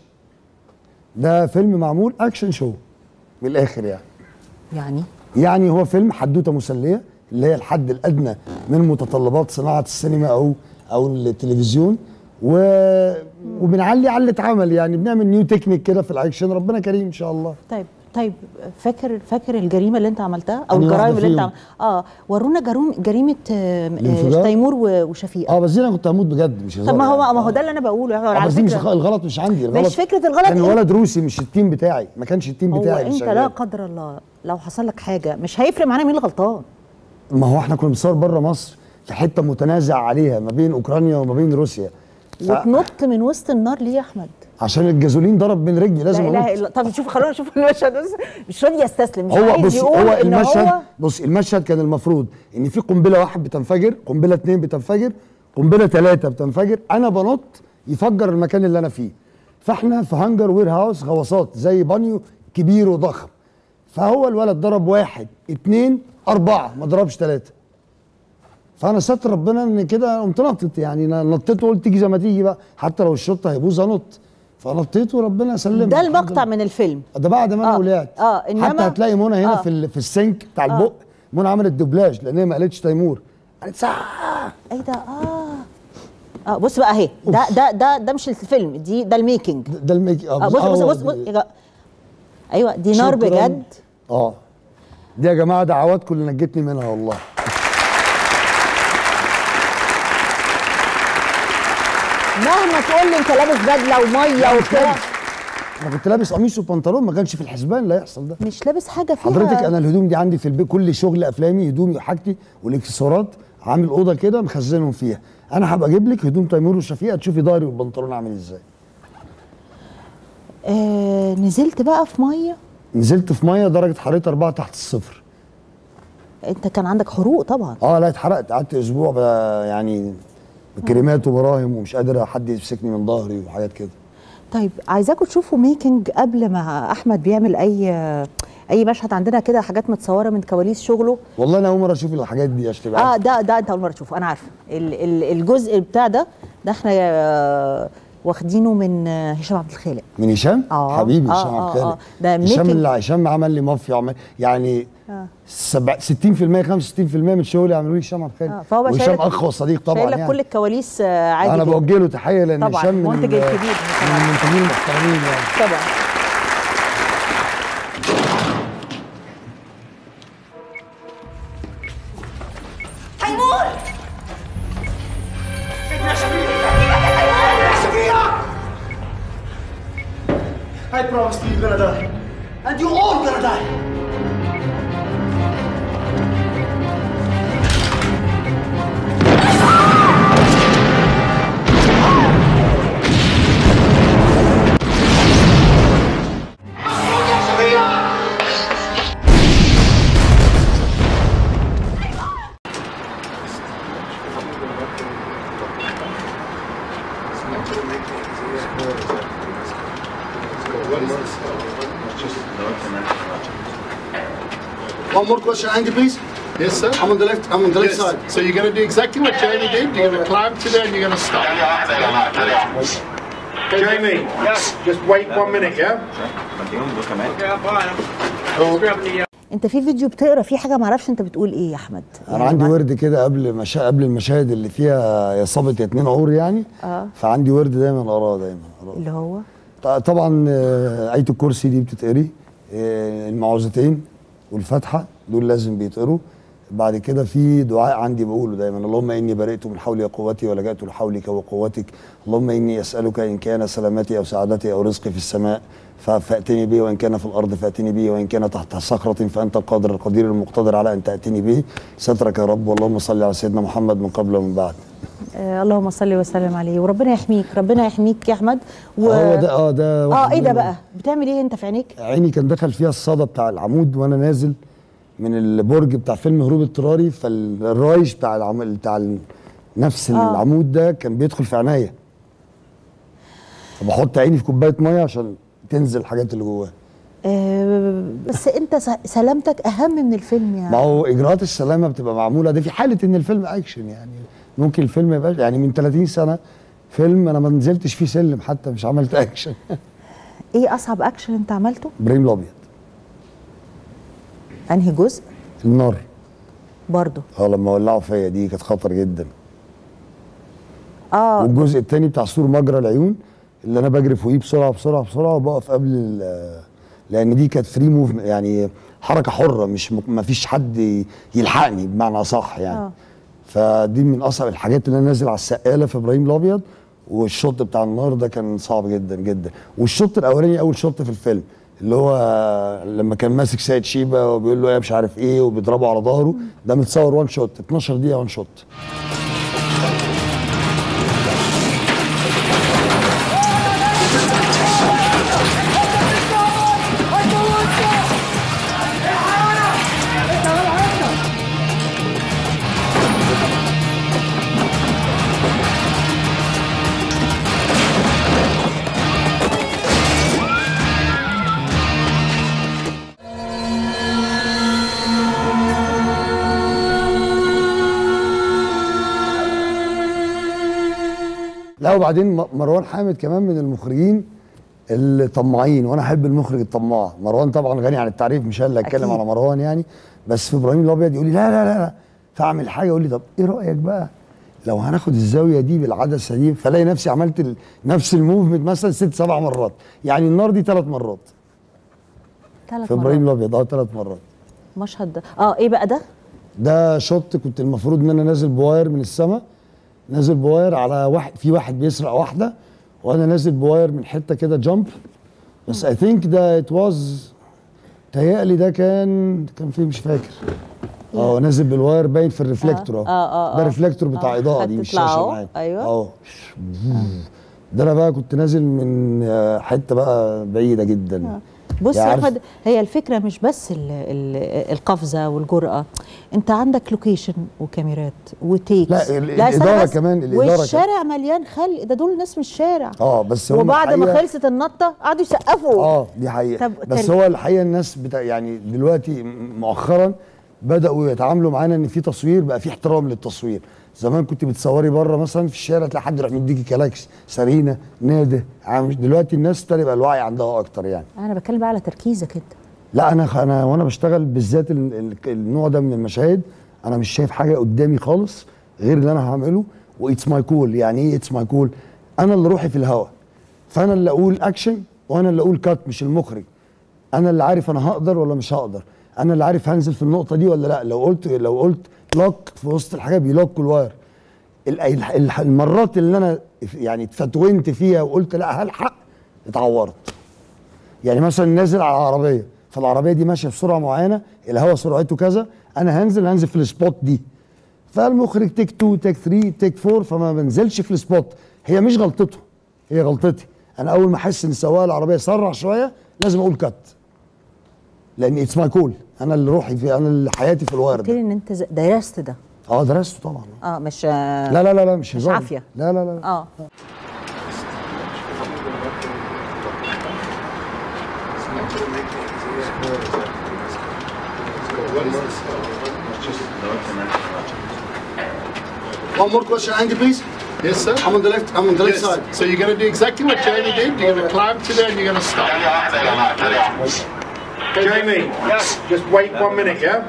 ده فيلم معمول اكشن شو من الاخر يعني هو فيلم حدوته مسليه، اللي هي الحد الادنى من متطلبات صناعه السينما او التلفزيون، وبنعلي علة عمل، يعني بنعمل نيو تكنيك كده في الاكشن. ربنا كريم ان شاء الله. طيب فاكر الجريمه اللي انت عملتها او الجرائم اللي انت ورونا جريمه تيمور وشفيقه. بس دي انا كنت هموت بجد مش هزار. طب ما هو ده اللي انا بقوله على بس دي مش الغلط مش عندي، الغلط مش فكره الغلط، كان ولد روسي مش التيم بتاعي، ما كانش التيم بتاعي اللي شغال. انت لا قدر الله لو حصل لك حاجه مش هيفرق معانا مين الغلطان. ما هو احنا كنا بنصور بره مصر في حته متنازع عليها ما بين اوكرانيا وما بين روسيا، وتنط من وسط النار ليه يا احمد؟ عشان الجازولين ضرب من رجلي لازم لا اله الا. طب خلونا نشوف المشهد. مش راضي يستسلم، مش عايز يقول هو ان المشهد المشهد كان المفروض ان في قنبله 1 بتنفجر، قنبله 2 بتنفجر، قنبله 3 بتنفجر، انا بنط يفجر المكان اللي انا فيه. فاحنا في هانجر وير هاوس، غواصات زي بانيو كبير وضخم، فهو الولد ضرب 1 2 4 ما ضربش 3. فانا ستر ربنا ان كده قمت نطت، يعني نطيت وقلت تيجي زي ما تيجي بقى، حتى لو الشرط هيبوظ هنط، فنطيت وربنا سلمني. ده المقطع من الفيلم ده بعد ما انا ولعت. حتى هتلاقي منى هنا في السينك بتاع البق، منى عملت دوبلاج لان هي ما قالتش تيمور، قالت ايه ده؟ بص بقى اهي، ده مش الفيلم، ده الميكنج. ده الميكنج. بص ايوه دي نار بجد. دي يا جماعه دعواتكم اللي نجتني منها والله. مهما تقول لي انت لابس بدله وميه وبتاع، انا كنت لابس قميص وبنطلون، ما كانش في الحسبان لا يحصل ده. مش لابس حاجه فيها حضرتك انا الهدوم دي عندي في البيت، كل شغل افلامي هدومي وحاجتي والاكسسوارات عامل اوضه كده مخزنهم فيها. انا هبقى اجيب لك هدوم تيمور وشفيقه تشوفي ظهري والبنطلون عامل ازاي. نزلت بقى في ميه؟ نزلت في ميه درجه حرارتها 4 تحت الصفر. انت كان عندك حروق طبعا. لا اتحرقت، قعدت اسبوع يعني بكريمات ومراهم ومش قادر حد يمسكني من ظهري وحاجات كده. طيب عايزاكم تشوفوا ميكنج قبل ما احمد بيعمل اي مشهد عندنا كده، حاجات متصوره من كواليس شغله. والله انا اول مره اشوف الحاجات دي عشان تبقى ده انت اول مره تشوفه، انا عارفه. الجزء بتاع ده احنا واخدينه من هشام عبد الخالق. من هشام؟ حبيبي هشام عبد الخالق. ده هشام عمل لي مافيا يعني 60% 65% من شغلي عملوا لي هشام عبد الخالق. وهشام اخ وصديق طبعا. شايل لك كل الكواليس عادي. انا بوجه له تحيه لان هشام من المنتج الكبير من المنتجين المحترمين يعني. طبعا. I promise you you're gonna die. And you all gonna die. One more question, Andy, please. Yes, sir. I'm on the left side. So you're going to do exactly what Jamie did. You're going to climb to there and you're going to stop. Jamie, just wait 1 minute, yeah? انت في فيديو بتقرا فيه حاجه، ما اعرفش انت بتقول ايه يا احمد. انا عندي ورد كده قبل المشاهد اللي فيها يا صابت يا 2 عور يعني. فعندي ورد دايما اقراه اللي هو طبعا آية الكرسي دي بتتقري، المعوذتين والفاتحه دول لازم بيتقروا. بعد كده في دعاء عندي بقوله دايما: اللهم اني برئت من حولي وقوتي ولجأت لحولك وقوتك، اللهم اني اسالك ان كان سلامتي او سعادتي او رزقي في السماء فاتني به، وان كان في الارض فاتني به، وان كان تحت صخره فانت القادر القدير المقتدر على ان تاتني به، سترك يا رب، واللهم صل على سيدنا محمد من قبل ومن بعد. اللهم صل وسلم عليه، وربنا يحميك، ربنا يحميك يا احمد. هو ده ايه ده بقى؟ بتعمل ايه انت في عينيك؟ عيني كان دخل فيها الصدى بتاع العمود وانا نازل من البرج بتاع فيلم هروب اضطراري، فالرايش بتاع نفس العمود ده كان بيدخل في عينيا، فبحط عيني في كوبايه ميه عشان تنزل الحاجات اللي جواها. بس انت سلامتك اهم من الفيلم يعني. ما هو اجراءات السلامه بتبقى معموله دي في حاله ان الفيلم اكشن يعني. ممكن الفيلم يبقى يعني من 30 سنه فيلم انا ما نزلتش فيه سلم حتى، مش عملت اكشن. ايه اصعب اكشن انت عملته؟ ابراهيم الابيض. انهي جزء؟ النار برضه. لما ولعوا فيا دي كانت خطر جدا. والجزء الثاني بتاع سور مجرى العيون اللي انا بجري فوقيه بسرعه بسرعه بسرعه وبقف قبل لان دي كانت فري موف يعني حركه حره، مش ما فيش حد يلحقني بمعنى اصح يعني. فدي من اصعب الحاجات اللي انا نازل على السقاله في ابراهيم الابيض. والشوط بتاع النار ده كان صعب جدا جدا. والشوط الاولاني اول شوط في الفيلم اللي هو لما كان ماسك سيد شيبه وبيقول له يا مش عارف ايه وبيضربه على ظهره، ده متصور 1 شوت 12 دقيقه 1 شوت. لا وبعدين مروان حامد كمان من المخرجين الطماعين، وانا احب المخرج الطماع. مروان طبعا غني عن التعريف، مش اللي اتكلم على مروان يعني، بس في ابراهيم الابيض يقول لي لا لا لا فاعمل حاجه، يقول لي طب ايه رايك بقى لو هناخد الزاويه دي بالعدسه دي، فلاقي نفسي عملت نفس الموفمنت مثلا 6 7 مرات، يعني النار دي 3 مرات. 3 مرات في ابراهيم الابيض 3 مرات. مشهد ده ايه بقى ده؟ ده شوت كنت المفروض ان انا نازل بواير من السماء، نازل بواير على واحد، في واحد بيسرق واحده، وانا نازل بواير من حته كده جامب بس اي ثينك ده ات واز، تهيألي ده كان فيه مش فاكر. نازل بالواير باين في الريفلكتور. ده الريفلكتور بتاع اضاءه دي، مش شاشه معاك. ايوه ده انا بقى كنت نازل من حته بقى بعيده جدا. بص يا احمد، هي الفكره مش بس القفزه والجرأه، انت عندك لوكيشن وكاميرات وتيكس. لا الاداره كمان، والشارع مليان خلق، ده دول ناس من الشارع. بس وبعد ما خلصت النطه قعدوا يسقفوا. دي حقيقه. بس هو الحقيقه الناس يعني دلوقتي مؤخرا بداوا يتعاملوا معانا ان في تصوير، بقى في احترام للتصوير. زمان كنت بتصوري بره مثلا في الشارع تلاقي حد يروح مديكي كلاكس، سرينه، ناده. دلوقتي الناس تبقى الوعي عندها اكتر يعني. انا بتكلم بقى على تركيزك انت. لا انا وانا بشتغل بالذات النوع ده من المشاهد، انا مش شايف حاجه قدامي خالص غير اللي انا هعمله، واتس ماي كول. يعني ايه اتس ماي كول؟ انا اللي روحي في الهوا، فانا اللي اقول اكشن وانا اللي اقول كات، مش المخرج. انا اللي عارف انا هقدر ولا مش هقدر، انا اللي عارف هنزل في النقطه دي ولا لا. لو قلت لوك في وسط الحاجه بيلوك الواير. المرات اللي انا يعني اتفتونت فيها وقلت لا هلحق، اتعورت. يعني مثلا نازل على العربيه، فالعربيه دي ماشيه بسرعه معينه، الهواء سرعته كذا، انا هنزل في السبوت دي، فالمخرج تيك 2 تيك 3 تيك 4، فما بنزلش في السبوت. هي مش غلطته، هي غلطتي انا. اول ما احس ان سواق العربيه سرع شويه لازم اقول كات، لان اتس ماي كول. انا اللي روحي في، انا اللي حياتي في الواير ده. قلت لي ان انت درست ده. درسته طبعا. مش لا مش عافيه. لا. One more question, Andy, please. Yes, sir. I'm on the left side. So you're going to do exactly what Jamie did. You're going to climb to there and you're going to stop. Jamie, just wait 1 minute, yeah?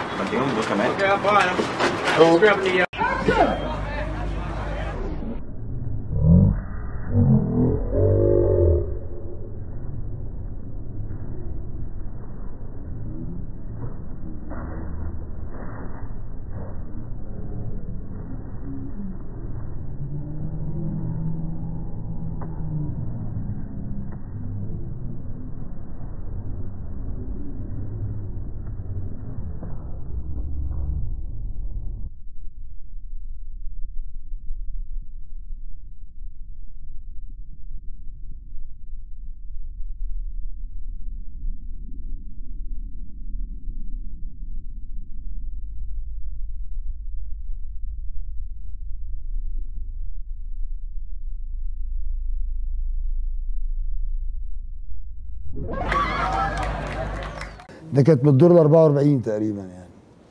ده كانت من الدور ال 44 تقريبا يعني.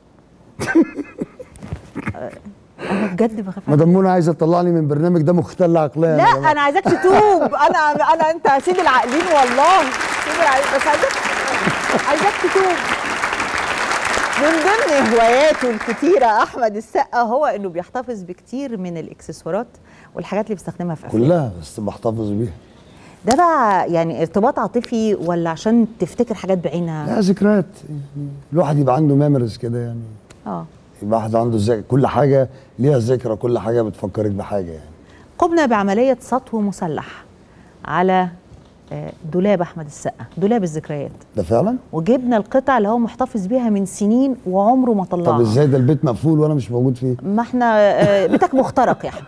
انا بجد بخاف. مدام منى عايزه تطلعني من برنامج ده مختل عقليا. لا انا عايزاك تتوب. انا انت سيد العاقلين والله، سيد العاقلين، بس عايزاك تتوب. من ضمن هواياته الكتيره احمد السقا هو انه بيحتفظ بكتير من الاكسسوارات والحاجات اللي بيستخدمها في افلامه. كلها، بس بحتفظ بيها. ده بقى يعني ارتباط عاطفي ولا عشان تفتكر حاجات بعينها؟ لا، ذكريات. يعني الواحد يبقى عنده ميموريز كده يعني. يبقى واحد عنده كل حاجه ليها ذكرى، كل حاجه بتفكرك بحاجه يعني. قمنا بعمليه سطو مسلح على دولاب احمد السقا، دولاب الذكريات ده فعلا، وجبنا القطع اللي هو محتفظ بيها من سنين وعمره ما طلعها. طب ازاي ده البيت مقفول وانا مش موجود فيه؟ ما احنا بيتك مخترق يا احمد.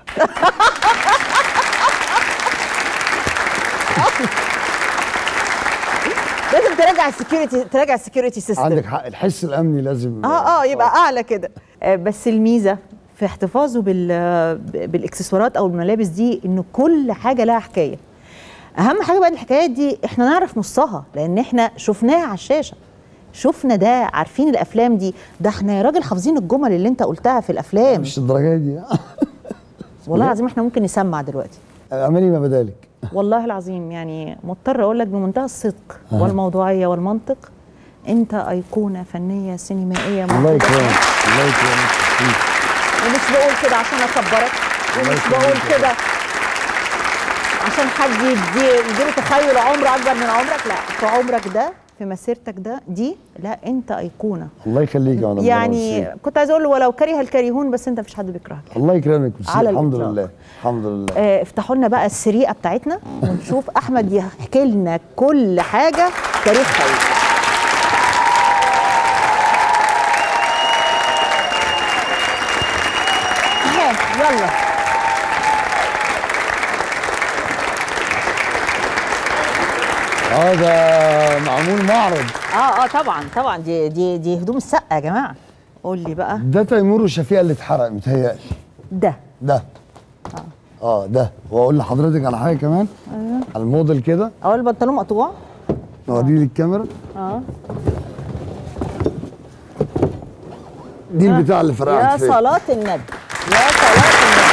لازم تراجع السكيورتي سيستم. عندك حق، الحس الامني لازم يبقى اعلى كده. بس الميزه في احتفاظه بالاكسسوارات او الملابس دي انه كل حاجه لها حكايه. اهم حاجه بقى الحكايات دي احنا نعرف نصها، لان احنا شفناها على الشاشه، شفنا ده، عارفين الافلام دي، ده احنا يا راجل حافظين الجمل اللي انت قلتها في الافلام. مش الدرجه دي. والله العظيم احنا ممكن نسمع دلوقتي. اعملي ما بدالك. والله العظيم يعني مضطر اقول لك بمنتهى الصدق والموضوعيه والمنطق، انت ايقونه فنيه سينمائيه. الله يكرمك، الله يكرمك. ومش بقول كده عشان اكبرك، ومش بقول كده عشان حد يديله تخيل عمره اكبر من عمرك. لا، في عمرك ده في مسيرتك دي لا انت ايقونه. الله يخليك يا يعني كنت عايز اقول له ولو كره الكريهون، بس انت مفيش حد بيكرهك. الله يكرمك. على الحمد الإطلاق. لله الحمد لله. افتحوا لنا بقى السريقه بتاعتنا ونشوف احمد يحكي لنا كل حاجه تاريخ حياته. يلا ده معمول معرض. طبعا دي هدوم السقا يا جماعه. قول لي بقى. ده تيمور وشفيقة اللي اتحرق متهيألي. ده ده واقول لحضرتك على حاجه كمان. ايوه على الموديل كده. البنطلون مقطوع. اوري لي الكاميرا. دي البتاع اللي فرقعت فيا. يا صلاة النبي، يا صلاة النبي.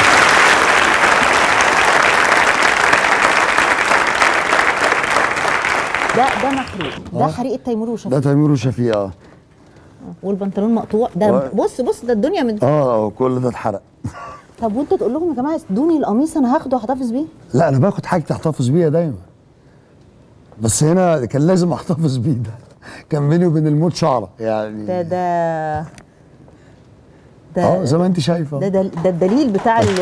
ده محروق. ده حريقة تيمور وشفيقة. ده تيمور وشفيقة. والبنطلون مقطوع. ده بص ده الدنيا من كل ده اتحرق. طب وانت تقول لهم يا جماعه ادوني القميص انا هاخده واحتفظ بيه؟ لا انا باخد حاجتي احتفظ بيها دايما، بس هنا كان لازم احتفظ بيه. ده كان بيني وبين الموت شعره يعني. ده زي ما انت شايفه. ده الدليل بتاع الجميل.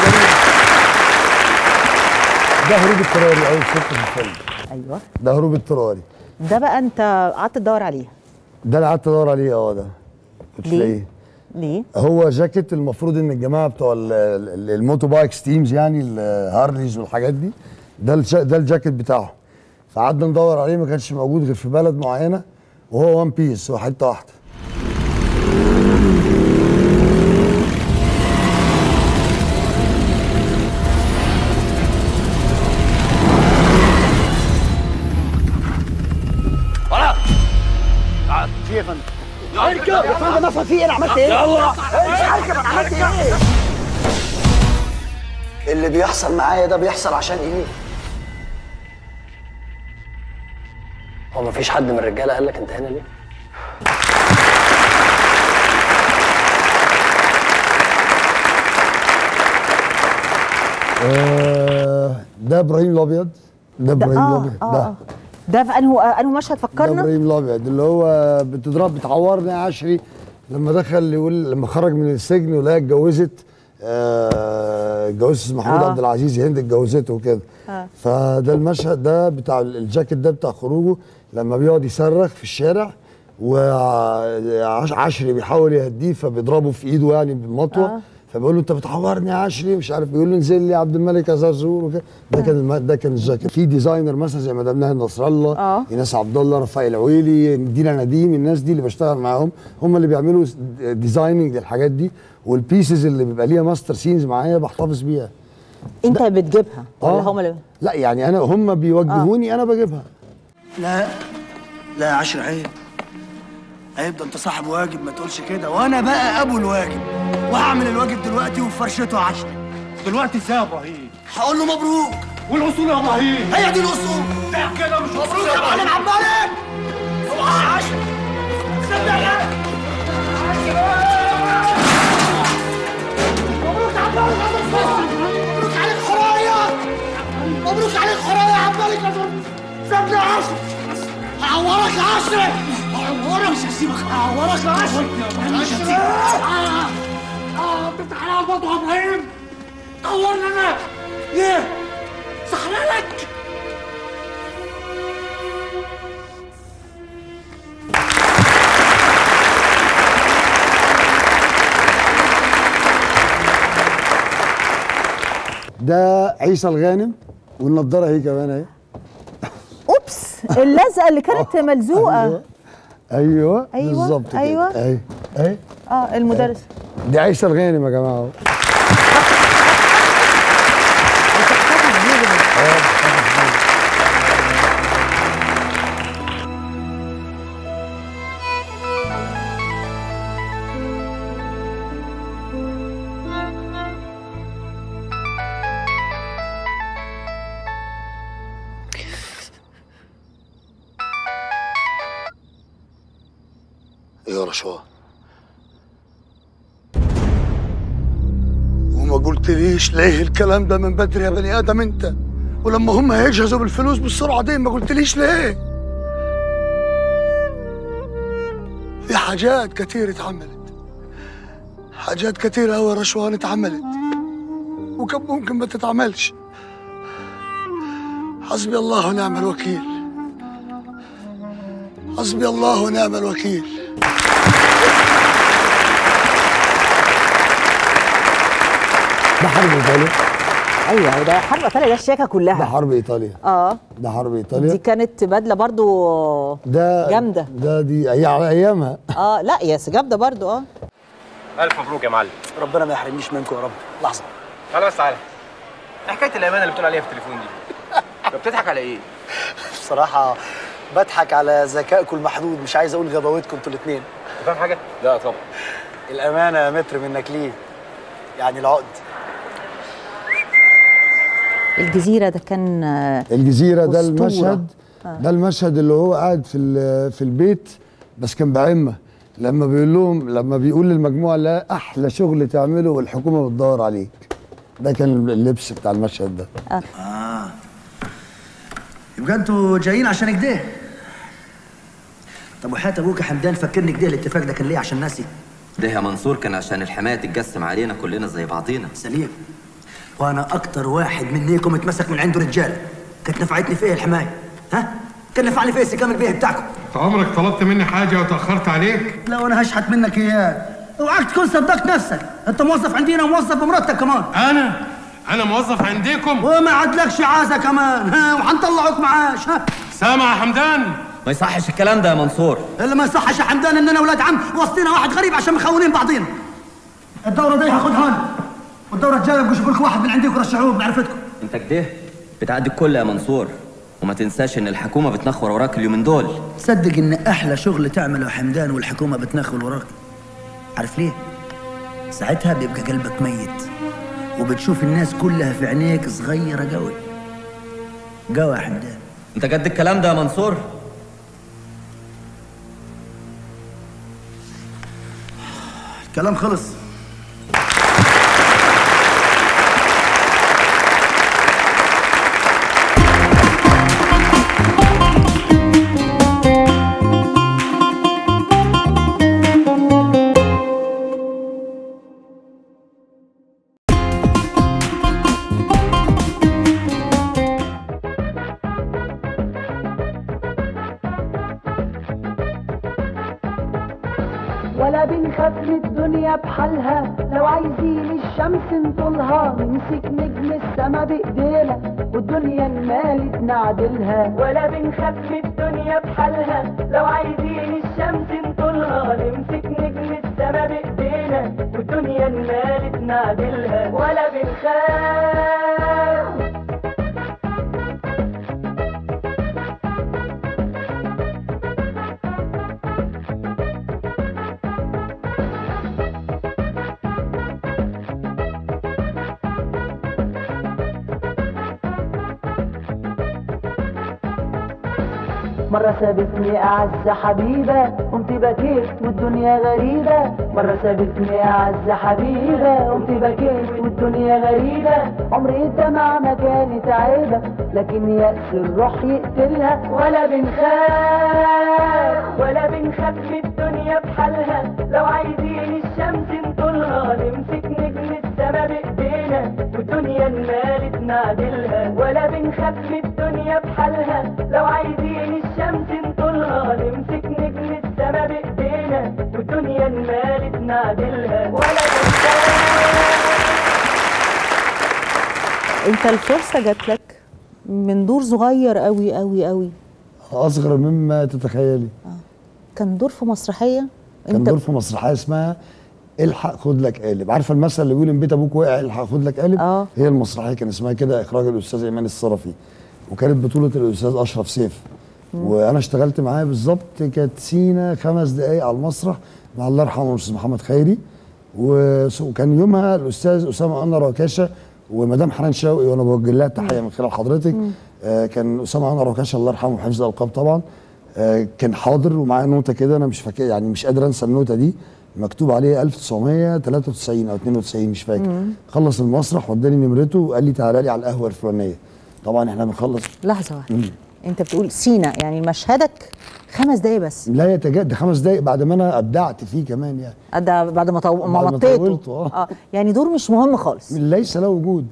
ده هروب اضطراري اول شفته في الفيلم. ايوه ده هروب اضطراري. ده بقى انت قعدت تدور عليه؟ ده اللي قعدت ادور عليه. ده كنت لاقيه. ليه؟ هو جاكيت المفروض ان الجماعه بتوع الموتو بايكس تيمز يعني الهارليز والحاجات دي، ده الجاكيت بتاعه. فقعدنا ندور عليه ما كانش موجود غير في بلد معينه، وهو وان بيس، هو حته واحده. في يا فندم. يا فندم افهم في ايه؟ انا عملت ايه؟ يلا مش عارف انا عملت ايه؟ اللي بيحصل معايا ده بيحصل عشان ايه؟ هو مفيش حد من الرجاله قال لك انت هنا ليه؟ ده ابراهيم الابيض. ده ابراهيم الابيض. ده في انه مشهد فكرنا؟ ده ابراهيم الابيض اللي هو بتعورني يا عشري لما دخل يقول لما خرج من السجن ولقاها اتجوزت اتجوزت محمود عبد العزيز، هند اتجوزته وكده. فده المشهد ده بتاع الجاكيت ده بتاع خروجه لما بيقعد يصرخ في الشارع وعشري بيحاول يهديه فبيضربه في ايده يعني بالمطوه. فبيقول له انت بتعورني يا عشري مش عارف، بيقول له انزل لي يا عبد الملك يا زرزور وكده. ده كان الجاكيت. في ديزاينر مثلا زي مدام ناهد نصر الله، ايناس عبد الله، رفاعي العويلي، دينا نديم، الناس دي اللي بشتغل معاهم هم اللي بيعملوا ديزايننج للحاجات دي، والبيسز اللي بيبقى ليها ماستر سينز معايا بحتفظ بيها. انت بتجيبها ولا هم اللي؟ لا يعني هم بيوجهوني انا بجيبها. لا يا عشري عيب ده انت صاحب واجب ما تقولش كده، وانا بقى ابو الواجب وهعمل الواجب دلوقتي وفرشته عشري. دلوقتي ازاي يا ابراهيم؟ هقول له مبروك. والاصول يا ابراهيم؟ هي دي الاصول. ده كده مش مبروك يا معلم عمالك. اوعى يا عشري. صدقني. مبروك يا عمالك يا زرزور. مبروك عليك حرايه. مبروك عليك حرايه يا عمالك يا زرزور. سيبني يا عشري. هعورك يا عشري. هعورك. مش هسيبك. هعورك يا عشري. مش هسيبك. بتفتح على البطن يا ابراهيم. طورني انا. ليه؟ سحلالك. ده عيسى الغانم والنضاره اهي كمان اهي. اوبس اللزقه اللي كانت ملزوقه. ايوه بالظبط كده. ايوه اهي المدرس. دي عيسى الغانم يا جماعه اهو. يا رشوان وما قلتليش ليه الكلام ده من بدري يا بني ادم انت؟ ولما هم هيجهزوا بالفلوس بالسرعه دي ما قلتليش ليه؟ حاجات كتير اتعملت، حاجات كتير أوي رشوان اتعملت وكان ممكن ما تتعملش. حسبي الله ونعم الوكيل، حسبي الله ونعم الوكيل. ده حرب ايطاليا. ايوه ده حرب ايطاليا، ده الشياكه كلها. ده حرب ايطاليا. ده حرب ايطاليا. دي كانت بدله برضو جامده. دي على ايامها. لا يا جامده برضو. الف مبروك يا معلم. ربنا ما يحرمنيش منكم يا رب. لحظه تعالى بس تعالى. ايه حكايه الامانه اللي بتقول عليها في التليفون دي؟ انت بتضحك على ايه؟ بصراحه بضحك على ذكائكم المحدود، مش عايز اقول غباوتكم انتوا الاثنين. انت فاهم حاجه؟ لا طبعا. الامانه يا متر منك ليه؟ يعني العقد. الجزيرة ده كان الجزيرة ده المشهد. ده المشهد اللي هو قاعد في البيت بس كان بعمة، لما بيقول للمجموعة لا أحلى شغل تعمله والحكومة بتدور عليك. ده كان اللبس بتاع المشهد ده. يبقى انتوا جايين عشان كده. طب وحياة ابوك يا حمدان فكرني كده الاتفاق ده كان ليه عشان ناسي؟ ده يا منصور كان عشان الحماية تتقسم علينا كلنا زي بعضينا. سليم. وانا اكتر واحد منيكم اتمسك من عنده رجاله. كانت نفعتني في ايه الحمايه؟ ها؟ كان نفعني في ايه السكام البيه بتاعكم؟ عمرك طلبت مني حاجه وتاخرت عليك؟ لا وانا هشحت منك اياه. اوعاك تكون صدقت نفسك، انت موظف عندنا وموظف بمرتب كمان. انا موظف عندكم وما عدلكش عازه كمان، ها، وحنطلعوك معاش. ها سامع يا حمدان؟ ما يصحش الكلام ده يا منصور. اللي ما يصحش يا حمدان اننا اولاد عم وسطينا واحد غريب عشان مخونين بعضينا. الدوره دي هاخدها انا، والدوره الجايه بقوا شوفوا لكم واحد من عندكم رشحوه بمعرفتكم. انت كده بتعدي الكل يا منصور، وما تنساش ان الحكومه بتنخور وراك اليومين دول. صدق ان احلى شغل تعمله يا حمدان والحكومه بتنخل وراك. عارف ليه؟ ساعتها بيبقى قلبك ميت وبتشوف الناس كلها في عينيك صغيره قوي قوي يا حمدان. انت قد الكلام ده يا منصور؟ الكلام خلص. ولا بنخاف من الدنيا بحالها، لو عايزين الشمس نطولها نمسك نجم السما بايدينا والدنيا المالت نعدلها. ولا بنخاف من الدنيا بحالها، لو عايزين الشمس نطولها نمسك نجم السما بايدينا والدنيا المالت نعدلها. ولا بنخاف مرة سابتني أعز حبيبة قمت بكيت والدنيا غريبة. مرة سابتني أعز حبيبة قمت بكيت والدنيا غريبة. عمري الدمع ما كانت عيبة لكن يأس الروح يقتلها. ولا بنخاف من الدنيا بحالها، لو عايزين الشمس نطولها نمسك نجم السما بإيدينا والدنيا المالت نعدلها. ولا بنخاف من الدنيا بحالها، لو عايزين الشمس نطولها نمسك نجم السما بايدينا والدنيا المالت نعدلها. ولا انت الفرصه جات لك من دور صغير قوي قوي قوي، اصغر مما تتخيلي. كان دور في مسرحيه. كان دور في مسرحيه اسمها الحق خد لك قالب. عارفه المثل اللي بيقول ان بيت ابوك وقع الحق خد لك قالب؟ هي المسرحيه كان اسمها كده، اخراج الاستاذ ايمان الصرفي، وكانت بطوله الاستاذ اشرف سيف. وانا اشتغلت معاه بالظبط، كانت سينا 5 دقايق على المسرح مع الله يرحمه الاستاذ محمد خيري. وكان يومها الاستاذ اسامه انور وكاشه ومدام حنان شوقي، وانا بوجه لها التحيه من خلال حضرتك. كان اسامه انور وكاشه الله يرحمه وحفظ الالقاب طبعا، كان حاضر ومعاه نوته كده، انا مش فاكر يعني، مش قادر انسى النوته دي، مكتوب عليه 1993 او 92 مش فاكر. خلص المسرح واداني نمرته وقال لي تعالى لي على القهوه الفلانيه. طبعا احنا بنخلص لحظه واحده. انت بتقول سينا يعني مشهدك 5 دقايق بس. لا يتجاوز، ده 5 دقايق بعد ما انا ابدعت فيه كمان يعني. ده بعد ما مطيته. يعني دور مش مهم خالص. ليس له وجود.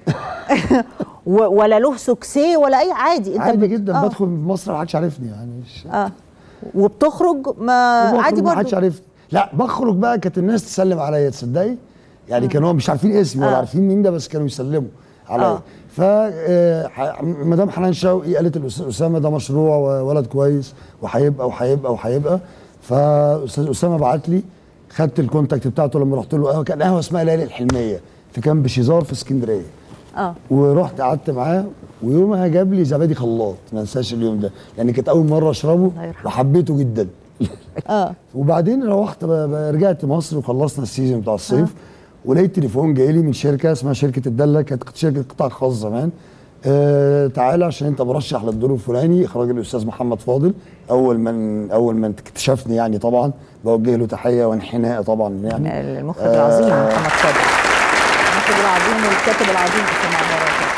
ولا له سوكسي ولا اي عادي. انت عادي جدا. بدخل مصر ما حدش عارفني يعني مش وبتخرج عادي برضه. ما حدش عارفني. لا بخرج بقى كانت الناس تسلم عليا تصدقي؟ يعني كانوا مش عارفين اسمي ولا عارفين مين ده، بس كانوا يسلموا عليا. فمدام حنان شوقي قالت الاستاذ اسامه ده مشروع ولد كويس وهيبقى. فاستاذ اسامه بعت لي، خدت الكونتاكت بتاعته لما رحت له قهوه، كان قهوه اسمها ليالي الحلميه في كامب شيزار في اسكندريه. ورحت قعدت معاه، ويومها جاب لي زبادي خلاط، ما انساش اليوم ده، يعني كانت اول مره اشربه وحبيته جدا. وبعدين روحت رجعت مصر وخلصنا السيزون بتاع الصيف. ولقيت تليفون جاي لي من شركه اسمها شركه الدله، كانت شركه قطاع خاص زمان. تعالى عشان انت مرشح للدور الفلاني، اخراج الاستاذ محمد فاضل، اول من اكتشفني يعني. طبعا بوجه له تحيه وانحناء طبعا يعني. المخرج العظيم محمد فاضل، المخرج العظيم والكاتب العظيم اسامه عمارة.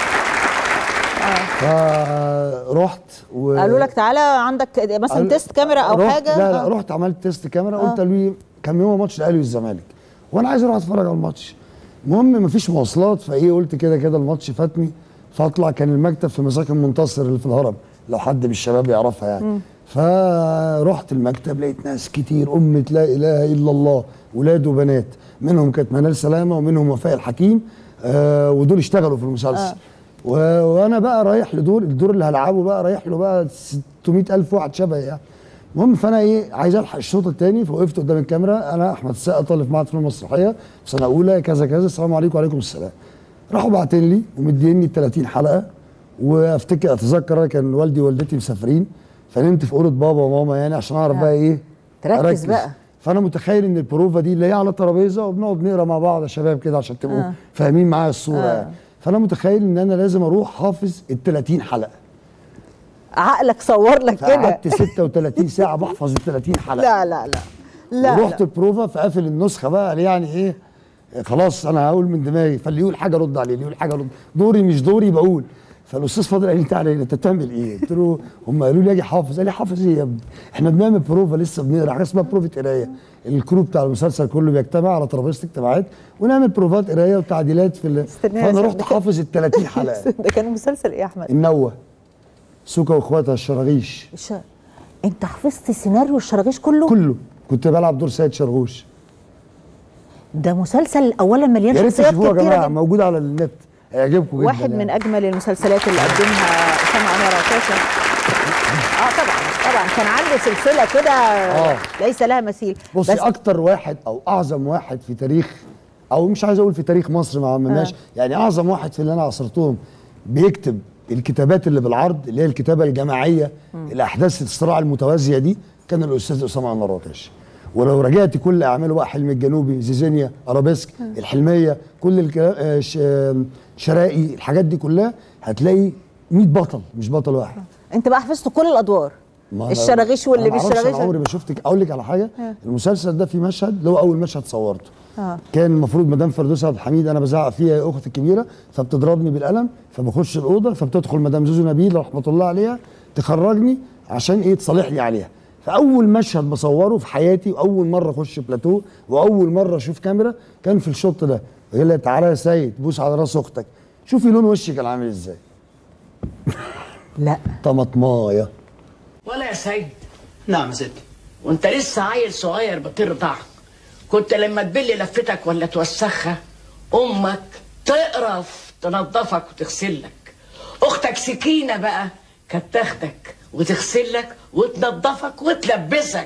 فرحت قالوا لك تعالى عندك مثلا تيست كاميرا او حاجه؟ لا رحت عملت تيست كاميرا. قلت له كان يوم ماتش الاهلي والزمالك وانا عايز اروح اتفرج على الماتش. المهم مفيش مواصلات، فايه قلت كده الماتش فاتني، فاطلع. كان المكتب في مساكن منتصر اللي في الهرم، لو حد من الشباب يعرفها يعني. فرحت المكتب لقيت ناس كتير، أمة لا اله الا الله، ولاد وبنات، منهم كانت منال سلامه ومنهم وفاء الحكيم. ودول اشتغلوا في المسلسل. وانا بقى رايح الدور اللي هلعبه بقى، رايح له بقى 600,000 واحد شبهي يعني. المهم فانا عايز الحق الشوط الثاني، فوقفت قدام الكاميرا. انا احمد السقا، طالب في معهد فنون مسرحيه سنه اولى كذا كذا، السلام عليكم. وعليكم السلام. راحوا باعتين لي ومديني 30 حلقه. اتذكر كان والدي ووالدتي مسافرين، فنمت في اوضه بابا وماما يعني عشان اعرف بقى تركز بقى. فانا متخيل ان البروفه دي اللي هي على ترابيزه وبنقعد نقرا مع بعض يا شباب كده عشان تبقوا فاهمين معايا الصوره يعني. فانا متخيل ان انا لازم اروح حافظ ال 30 حلقه. عقلك صور لك كده. قعدت 36 ساعه بحفظ ال 30 حلقه. لا ورحت البروفه فقافل النسخه بقى يعني خلاص انا هقول من دماغي، فاللي يقول حاجه رد عليه، اللي يقول حاجه رد، دوري مش دوري بقول. فالاستاذ فاضل قال لي تعالى انت بتعمل ايه؟ قلت له هم قالوا لي اجي حافظ. قال لي حافظ ايه يا ابني؟ احنا بنعمل بروفه لسه بنقرا حاجه اسمها بروفه قرايه. الكرو بتاع المسلسل كله بيجتمع على ترابيزه اجتماعات ونعمل بروفات قرايه وتعديلات فانا رحت حافظ ال 30 حلقه. ده كان مسلسل ايه يا احمد؟ النوة، سوكا واخواتها، الشراغيش. انت حفظت سيناريو الشراغيش كله؟ كله. كنت بلعب دور سيد شرغوش. ده مسلسل اولا مليان شخصيات كتير. يا ريت تشوفوه يا جماعه، موجود على النت، هيعجبكم جدا. واحد من اجمل المسلسلات اللي قدمها اسامه عمارة وكاشة. طبعا كان عنده سلسله كده ليس لها مثيل. بصي اكتر واحد او اعظم واحد في تاريخ، او مش عايز اقول في تاريخ مصر ما عملناش يعني، اعظم واحد في اللي انا عصرتهم بيكتب الكتابات اللي بالعرض، اللي هي الكتابه الجماعيه، الاحداث الصراع المتوازيه دي، كان الاستاذ اسامه عمارة وكاشة. ولو رجعت كل اعماله بقى، حلم الجنوبي، زيزينيا، ارابيسك، الحلميه، كل شرائي، الحاجات دي كلها هتلاقي 100 بطل مش بطل واحد. انت بقى حفظت كل الادوار، الشراغيش واللي مش شراغيش. انا عمري ما شفتك. اقول لك على حاجه، المسلسل ده في مشهد اللي هو اول مشهد صورته. كان المفروض مدام فردوس عبد الحميد انا بزعق فيها يا اختي الكبيره، فبتضربني بالقلم، فبخش الاوضه، فبتدخل مدام زوزو نبيل رحمه الله عليها تخرجني عشان تصالحني عليها. فاول مشهد بصوره في حياتي، واول مره اخش بلاتو، واول مره اشوف كاميرا، كان في الشوط ده. يقول لي تعالى يا سيد بوس على راس اختك، شوفي لون وشي كان عامل ازاي. لا طماطمايه. ولا يا سيد. نعم يا سيدي. وانت لسه عيل صغير بترضع، كنت لما تبلي لفتك ولا توسخها امك تقرف تنظفك وتغسلك. اختك سكينه بقى كانت تاخدك وتغسلك وتنظفك وتلبسك.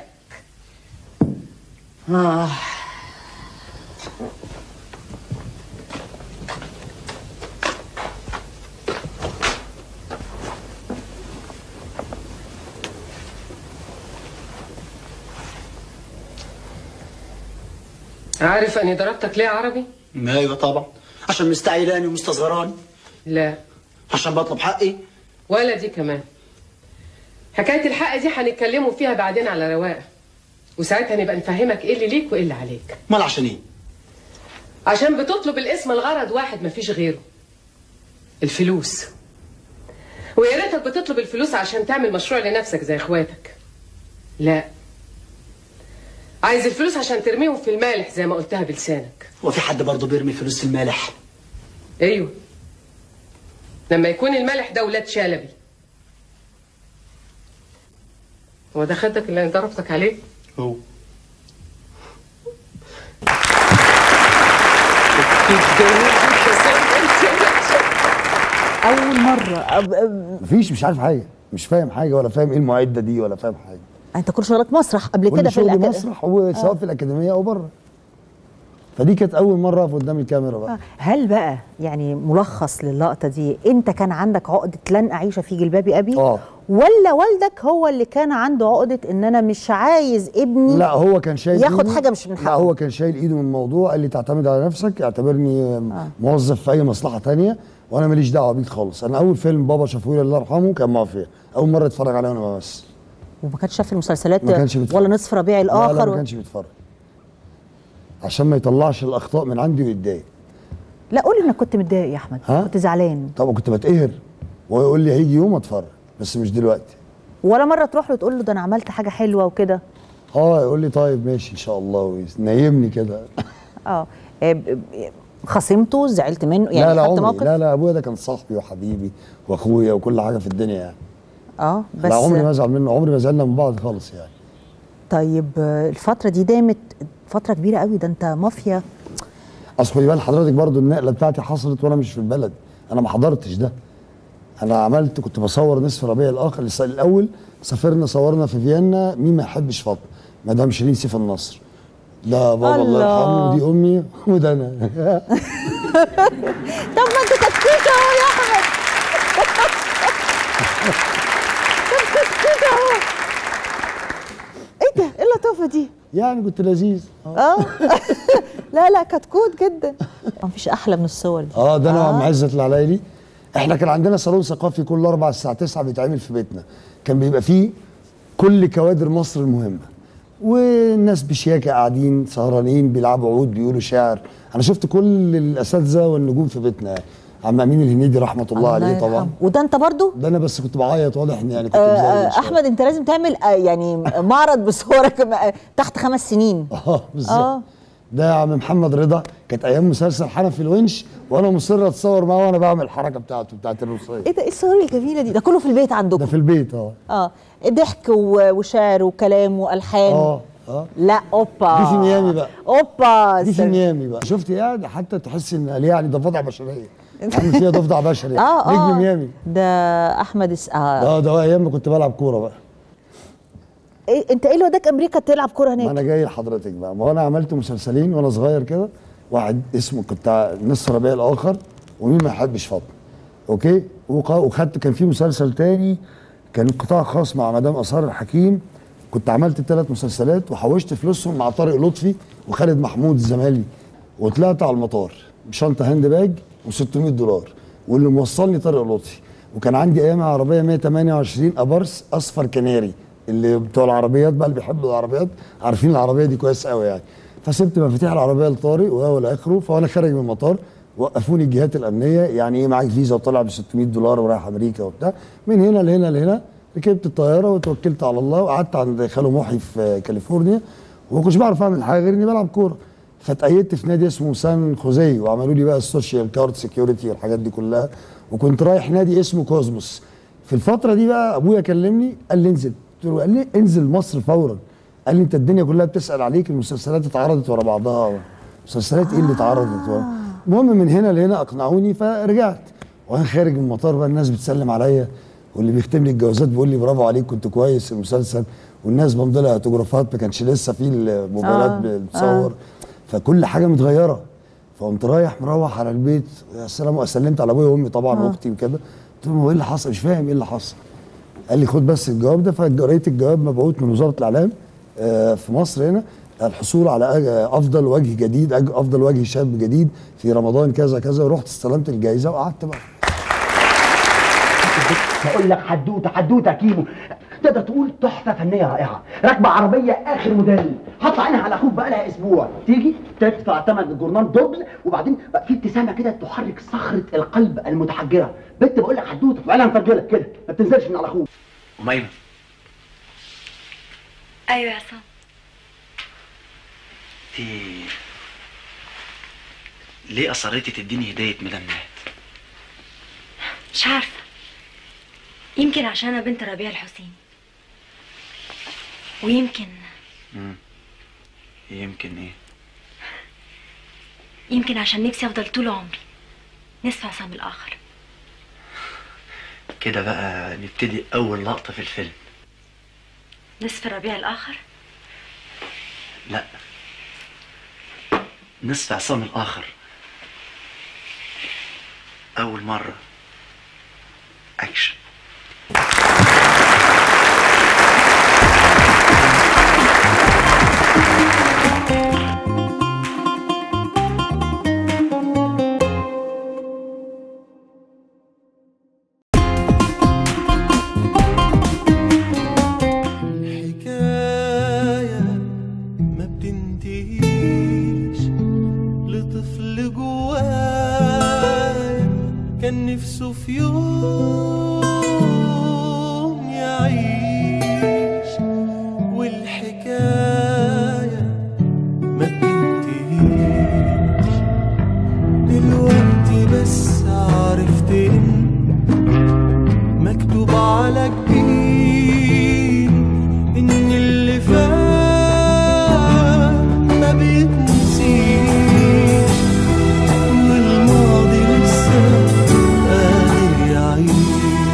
عارف اني ضربتك ليه عربي؟ ايوه طبعا، عشان مستعيلاني ومستصغراني. لا، عشان بطلب حقي. ولا دي كمان. حكايه الحق دي هنتكلموا فيها بعدين على رواقه، وساعتها نبقى نفهمك ايه اللي ليك وايه اللي عليك. امال عشان ايه؟ عشان بتطلب الاسم لغرض واحد مفيش غيره، الفلوس. ويا ريتك بتطلب الفلوس عشان تعمل مشروع لنفسك زي اخواتك. لا، عايز الفلوس عشان ترميهم في المالح زي ما قلتها بلسانك. هو في حد برضه بيرمي فلوس في المالح؟ ايوه، لما يكون المالح ده ولاد شلبي. هو ده خدك اللي انا ضربتك عليه؟ هو اول مره مفيش، مش عارف حاجه، مش فاهم حاجه ولا فاهم ايه المعده دي ولا فاهم حاجه. انت كل شغلك مسرح قبل كده في الأكاديمية؟ مسرح، وسواء في الاكاديميه او بره. فدي كانت اول مره اقف قدام الكاميرا بقى. هل بقى يعني ملخص للقطه دي، انت كان عندك عقده لن اعيش في جلباب ابي؟ ولا والدك هو اللي كان عنده عقده ان انا مش عايز ابني لا هو كان شايل ياخد حاجه مش من حقه؟ لا هو كان شايل ايده من الموضوع، قال لي تعتمد على نفسك، اعتبرني موظف في اي مصلحه ثانيه وانا ماليش دعوه بيك خالص. انا اول فيلم بابا شافوه الله يرحمه كان مافيا، اول مره اتفرج عليه وانا بمثل. وما كانش شاف المسلسلات؟ ما كانش بيتفرج. ولا نصف ربيع الاخر؟ لا ما كانش بيتفرج عشان ما يطلعش الاخطاء من عندي ويتضايق. لا قول انك كنت متضايق يا احمد. كنت زعلان؟ طبعا كنت بتقهر، وهو يقول لي هيجي يوم اتفرج بس مش دلوقتي. ولا مره تروح له تقول له ده انا عملت حاجه حلوه وكده؟ يقول لي طيب ماشي ان شاء الله وينيمني كده. خصمته؟ زعلت منه يعني؟ لا خدت عمري موقف؟ لا ابويا ده كان صاحبي وحبيبي واخويا وكل حاجه في الدنيا يعني. بس لا عمري ما ازعل منه، عمري ما زعلنا من بعض خالص يعني. طيب الفتره دي دامت فتره كبيره قوي، ده انت مافيا. اصل خدي بال حضرتك برضو النقله بتاعتي حصلت وانا مش في البلد، انا ما حضرتش ده. انا كنت بصور نصف ربيع الاخر الاول، سافرنا صورنا في فيينا مين ما يحبش فاطمه، مدام شيرين سيف النصر. ده بابا الله يرحمه ودي امي وده انا. طب ما انت تكتيك اهو يا احمد. تكتيك اهو. ايه ده؟ ايه اللطافه دي؟ يعني كنت لذيذ. لا كتكوت جدا. مفيش احلى من الصور دي. ده انا وعم عزت العلايلي. احنا كان عندنا صالون ثقافي كل 4 الساعه 9 بيتعمل في بيتنا، كان بيبقى فيه كل كوادر مصر المهمه، والناس بشياكه قاعدين سهرانين بيلعبوا عود بيقولوا شعر. انا شفت كل الاساتذه والنجوم في بيتنا يعني. عم امين الهنيدي رحمه الله عليه طبعا. وده انت برضو؟ ده انا بس كنت بعيط، واضح ان يعني كنت مزعج. احمد انت لازم تعمل يعني معرض بصورك تحت 5 سنين. بالظبط. ده عم محمد رضا، كانت ايام مسلسل حنفي الونش وانا مصر اتصور معاه وانا بعمل الحركه بتاعت الروسيه. ايه ده؟ ايه الصور الجميله دي؟ ده كله في البيت عندكم؟ ده في البيت. ضحك وشعر وكلام والحان. لا اوبا دي في ميامي بقى. اوبا دي في ميامي بقى. شفت يعني حتى تحس ان يعني ضفدع بشريه، عامل فيها ضفدع بشري. نجم ميامي ده احمد ده ايام ما كنت بلعب كوره بقى. انت ايه اللي وداك امريكا تلعب كوره هناك؟ ما انا جاي لحضرتك بقى. ما هو انا عملت مسلسلين وانا صغير كده، واحد اسمه كنت نصف ربيع الاخر ومين ما يحبش فاطمه. اوكي، وخدت كان في مسلسل تاني كان قطاع خاص مع مدام اسرار الحكيم، كنت عملت 3 مسلسلات وحوشت فلوسهم مع طارق لطفي وخالد محمود الزمالي، وطلعت على المطار بشنطه هاند باج و$600 واللي موصلني طارق لطفي. وكان عندي ايام عربيه 128 ابارس اصفر كناري، اللي بتوع العربيات بقى اللي بيحبوا العربيات عارفين العربيه دي كويس قوي يعني. فسبت مفاتيح العربيه لطارق والى اخره، فانا خارج من المطار وقفوني الجهات الامنيه، يعني ايه معاك فيزا وطلع ب$600 ورايح امريكا وبتاع، من هنا لهنا لهنا. ركبت الطياره وتوكلت على الله وقعدت عند خاله محي في كاليفورنيا، وما كنتش بعرف اعمل حاجه غير اني بلعب كوره. فاتقيدت في نادي اسمه سان خوزيه وعملوا لي بقى السوشيال كارد سكيورتي والحاجات دي كلها، وكنت رايح نادي اسمه كوزموس. في الفتره دي بقى ابويا كلمني قال لي انزل، قلت له قال لي انزل مصر فورا. قال لي انت الدنيا كلها بتسال عليك، المسلسلات اتعرضت ورا بعضها. مسلسلات ايه اللي اتعرضت؟ المهم من هنا لهنا اقنعوني فرجعت. وانا خارج من المطار بقى الناس بتسلم عليا، واللي بيختم لي الجوازات بيقول لي برافو عليك كنت كويس في المسلسل، والناس بمضي لها اوتوجرافات، ما كانش لسه في الموبايلات بتصور. فكل حاجه متغيره. فقمت مروح على البيت، السلام، سلمت على ابويا وامي طبعا واختي وكده. قلت لهم هو ايه اللي حصل؟ مش فاهم ايه اللي حصل. قال لي خد بس الجواب ده. فقريت الجواب مبعوث من وزاره الاعلام في مصر هنا، الحصول على افضل وجه جديد، افضل وجه شاب جديد في رمضان كذا كذا. ورحت استلمت الجائزه وقعدت بقى. بقول لك حدوته كيمو. تقدر تقول تحفه فنيه رائعه، راكبه عربيه اخر موديل، حاطه عينها على اخوك بقى لها اسبوع، تيجي تدفع ثمن الجورنال دبل، وبعدين بقى في ابتسامه كده تحرك صخره القلب المتحجره، بنت بقول لك حدوته وعينها مفرجله كده ما بتنزلش من على اخوك. أميمة. ايوه يا عصام. ليه اصريتي تديني هديه ميلاد نهاد؟ مش عارفه، يمكن عشان انا بنت ربيع الحسيني، ويمكن يمكن ايه؟ يمكن عشان نفسي افضل طول عمري نصف عصام الاخر. كده بقى نبتدي اول لقطه في الفيلم. نصف ربيع الاخر؟ لا، نصف عصام الاخر. اول مره اكشن. الحكاية ما بتنتهيش لطفل جوايا كان نفسه في يوم يعيش، والحكاية ما بتنتهيش. دلوقتي بس عرفت إن مكتوب على جبين إن اللي فات ما بيتنسيش، والماضي لسه قادر يعيش.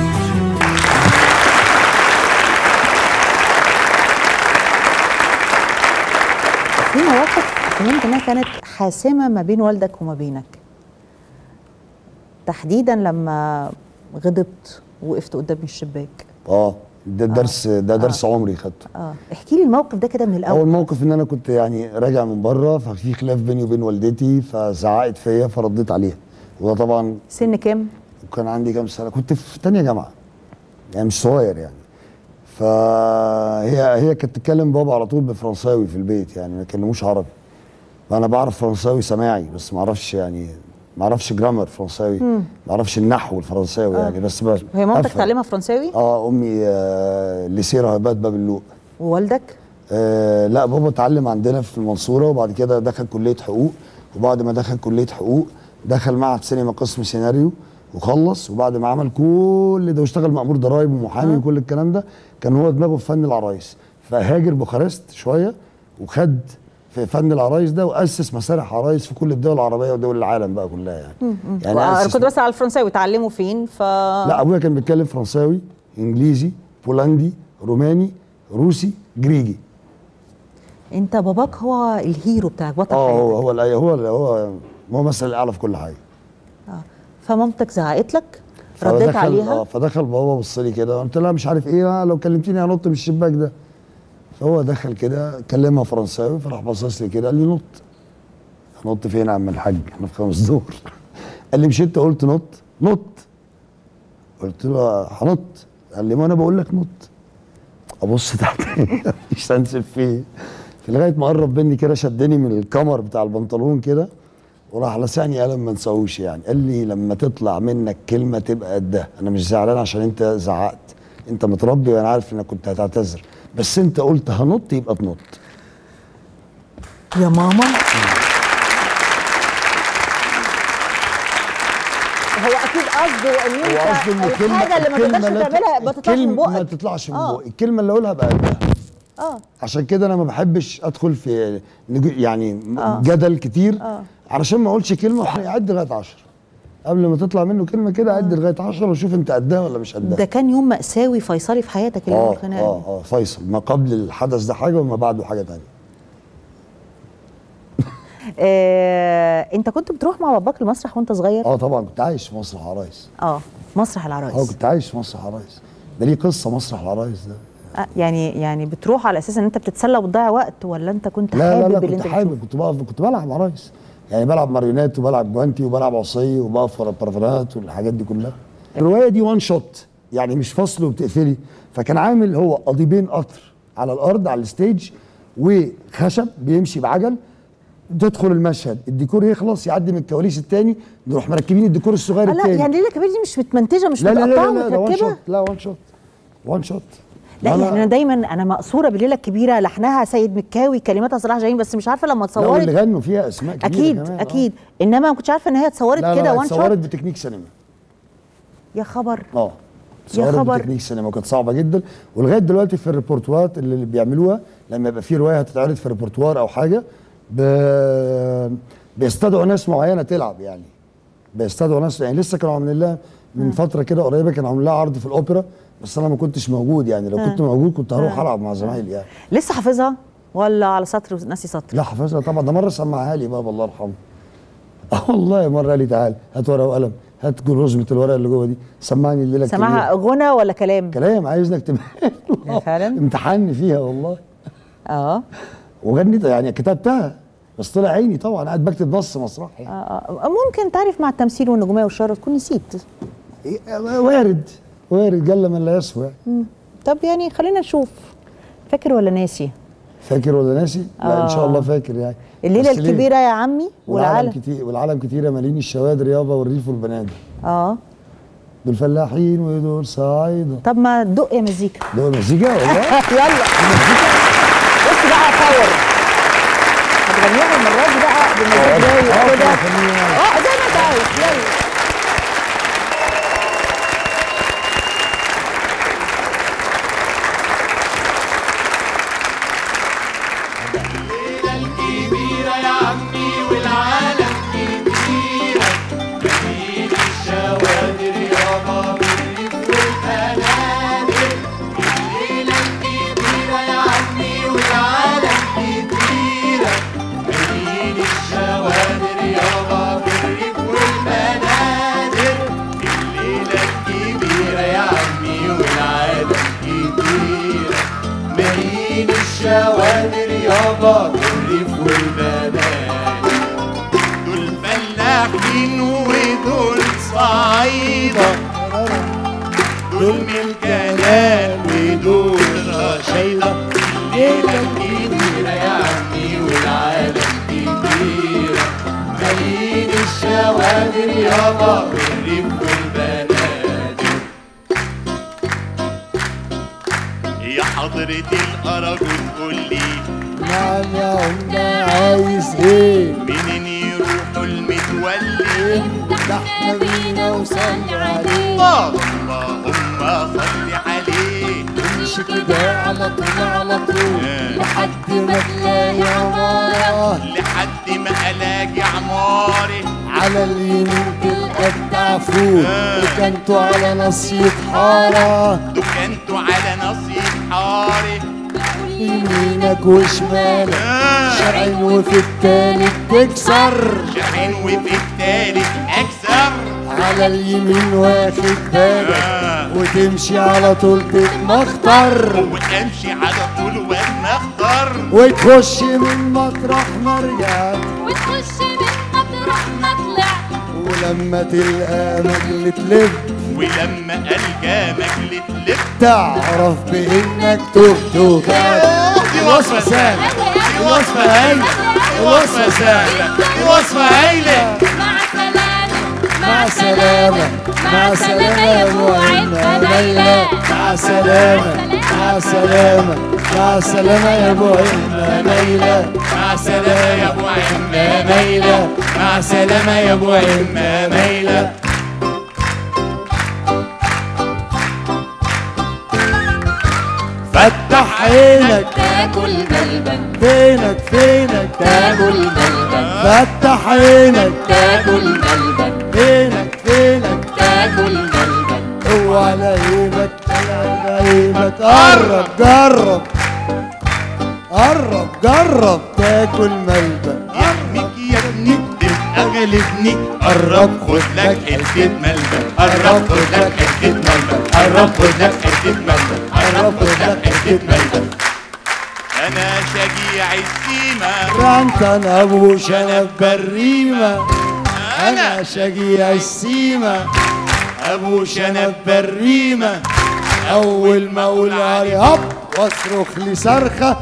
في مواقف يمكن كانت حاسمة ما بين والدك وما بينك، تحديدا لما غضبت وقفت قدام الشباك. ده درس عمري خدته. احكي لي الموقف ده كده من الاول. اول موقف ان انا كنت يعني راجع من بره، ففي خلاف بيني وبين والدتي، فزعقت فيا فرديت عليها، وده طبعا سن كام؟ كان عندي كام سنه؟ كنت في تانية جامعه، يعني مش صغير يعني. فهي كانت تتكلم بابا على طول بفرنساوي في البيت، يعني ما كلموش عربي. فانا بعرف فرنساوي سماعي بس ما اعرفش ما جرامر فرنساوي، ما اعرفش النحو الفرنساوي يعني. بس هي مامتك تعلمها فرنساوي؟ امي ليسيه راهبات باب اللوق. ووالدك؟ لا، بابا اتعلم عندنا في المنصوره، وبعد كده دخل كليه حقوق، وبعد ما دخل كليه حقوق دخل معهد سينما قسم سيناريو وخلص، وبعد ما عمل كل ده واشتغل مأمور ضرايب ومحامي وكل الكلام ده، كان هو دماغه في فن العرايس، فهاجر بوخارست شويه وخد في فن العرايس ده، واسس مسارح عرايس في كل الدول العربيه ودول العالم بقى كلها يعني. انا كنت بس على الفرنساوي، تعلموا فين؟ لا، ابويا كان بيتكلم فرنساوي، انجليزي، بولندي، روماني، روسي، جريجي. انت باباك هو الهيرو بتاعك، بطل حياتك. هو مثل الاعلى في كل حاجه. فمامتك زعقت لك، رديت عليها؟ فدخل بابا بص لي كده، قلت لها مش عارف ايه، لو كلمتيني هنط من الشباك ده. فهو دخل كده كلمها فرنساوي، فراح باصص لي كده قال لي نط فين يا عم الحاج؟ احنا في 5 دور. قال لي مش انت قلت نط؟ قلت له هنط. قال لي ما انا بقول لك نط. ابص تحت مش هنسب فيه، في لغايه ما قرب مني كده شدني من الكمر بتاع البنطلون كده وراح لساني قلم ما انساهوش يعني. قال لي لما تطلع منك كلمه تبقى قدها، انا مش زعلان عشان انت زعقت، انت متربي وانا عارف انك كنت هتعتذر، بس انت قلت هنط يبقى تنط. يا ماما هو اكيد قصده ان انت الحاجه اللي ما تقدرش تعملها ما تطلعش من بقك، ما تطلعش من بقك، الكلمه اللي اقولها بقى قدها. عشان كده انا ما بحبش ادخل في يعني جدل كتير، علشان ما اقولش كلمه وعد لغايه 10. قبل ما تطلع منه كلمه كده عد لغايه 10 وشوف انت قدها ولا مش قدها. ده كان يوم مأساوي فيصلي في حياتك اليوم الخناقه. فيصل، ما قبل الحدث ده حاجه وما بعده حاجه ثانيه. انت كنت بتروح مع باباك المسرح وانت صغير؟ طبعا كنت عايش في مسرح عرايس. مسرح العرايس. كنت عايش في مسرح العرايس، ده ليه قصه مسرح العرايس ده. يعني بتروح على اساس ان انت بتتسلى وتضيع وقت، ولا انت كنت حابب؟ لا كنت حابب، كنت بلعب عرايس، يعني بلعب ماريونات وبلعب جوانتي وبلعب عصي وبقف ورا البرفانات والحاجات دي كلها. الروايه دي 1 شوت، يعني مش فصل وبتقفلي. فكان عامل هو قضيبين قطر على الارض على الستيج وخشب بيمشي بعجل، تدخل المشهد الديكور يخلص يعدي من الكواليس التاني نروح مركبين الديكور الصغير لا التاني. يعني ليلى كبير دي مش متمنتجه مش لا متقطعه ده وان متركبه؟ شوت. لا وان شوت وان شوت. لا يعني انا دايما انا مقصوره بالليله الكبيره، لحنها سيد مكاوي، كلماتها صلاح جاهين، بس مش عارفه لما اتصورت. لا واللي غنوا فيها اسماء كبيره اكيد كمان. اكيد انما ما كنتش عارفه ان هي اتصورت كده وان شوت. اتصورت بتكنيك سينما. يا خبر. اتصورت بتكنيك سينما وكانت صعبه جدا، ولغايه دلوقتي في الريبورتوارات اللي بيعملوها لما يبقى في روايه هتتعرض في ريبورتوار او حاجه بيستدعوا ناس معينه تلعب، يعني بيستدعوا ناس. يعني لسه كانوا عاملين لها من فتره كده قريبه كانوا عاملين لها عرض في الاوبرا، بس انا ما كنتش موجود. يعني لو كنت موجود كنت هروح العب مع زمايلي. يعني لسه حافظها ولا على سطر وناسي سطر؟ لا حافظها طبعا، ده مره سمعها لي بابا الله يرحمه. والله مره قال لي تعال هات ورقه وقلم، هات رزمه الورقه اللي جوه دي، سمعني الليله الكبيره. سمعها غنى ولا كلام؟ كلام، عايز نكتب. فعلا امتحني فيها والله. وغنيتها يعني كتبتها، بس طلع عيني طبعا، قاعد بكتب نص مسرحي. ممكن تعرف مع التمثيل والنجوميه والشهره تكون نسيت. وارد جل من لا يسهو يعني. طب يعني خلينا نشوف، فاكر ولا ناسي؟ فاكر ولا ناسي؟ لا ان شاء الله فاكر. يعني الليله الكبيره يا عمي والعالم كتيره مالين الشوادر يابا والريف والبنادق. دول فلاحين ودول صعايده. طب ما دق يا مزيكا. دق مزيكا والله. يلا بص بقى فور، هتغنيها المره دي بقى بمزاج رايق كده. زي ما انت عايز. يلا الشوادر يابا الريف والبنات، دول فلاحين ودول صعايدة، دول من الجلال ودول رشيدة. الليلة الكبيرة يا عمي والعالم كبيرة، مالين الشوادر يابا الريف والبنات. يا حضرة الأراجل قول لي نعم يا عمنا عايز ايه؟ منين يروحوا المتولي؟ ده احنا بينا وصلي عليه. اللهم صل عليه. امشي كده على طول على طول لحد ما تلاقي عمارة، لحد ما الاقي عمارة. على اليمين تلقى الدعفور، دكانته على نصية حارة، دكانته على نصية حارة. يمينك وشمالك شارعين وفي التالت تكسر، شارعين وفي التالت اكسر. على اليمين واخد بالك وتمشي على طول تتمخطر، وتمشي على طول وتمخطر، وتخش من مطرح ما رجعت، وتخش من مطرح ما طلعت. ولما تلقى مجل تلف، ولما القى مجل تلف، تعرف بانك تهت وكات. دي وصفة سهلة، دي وصفة هايلة، دي وصفة سهلة، دي وصفة هايلة. مع السلامة مع السلامة يا ابو عين ليلى. مع السلامة مع السلامة مع السلامة يا ابو عين ليلى. مع السلامة يا ابو عين ليلى. مع السلامة يا ابو عين ليلى. فتح عينك تاكل ملبن، فينك تاكل ملبن، فتح عينك تاكل ملبن، فينك تاكل ملبن. اوعى لعيبك لعيبك، قرب جرب قرب جرب تاكل ملبن. يا ابنك يا ابنك تبقى غالبني، قرب خد لك حتة ملبن، قرب خد لك حتة ملبن، قرب خد لك حتة ملبن، قرب خد لك حتة ملبن. أنا شجيع السيمة، رانت انا ابو شنب بريمة، انا شجيع السيمة، ابو شنب بريمه اول ما اقول علي هب واصرخ لي صرخه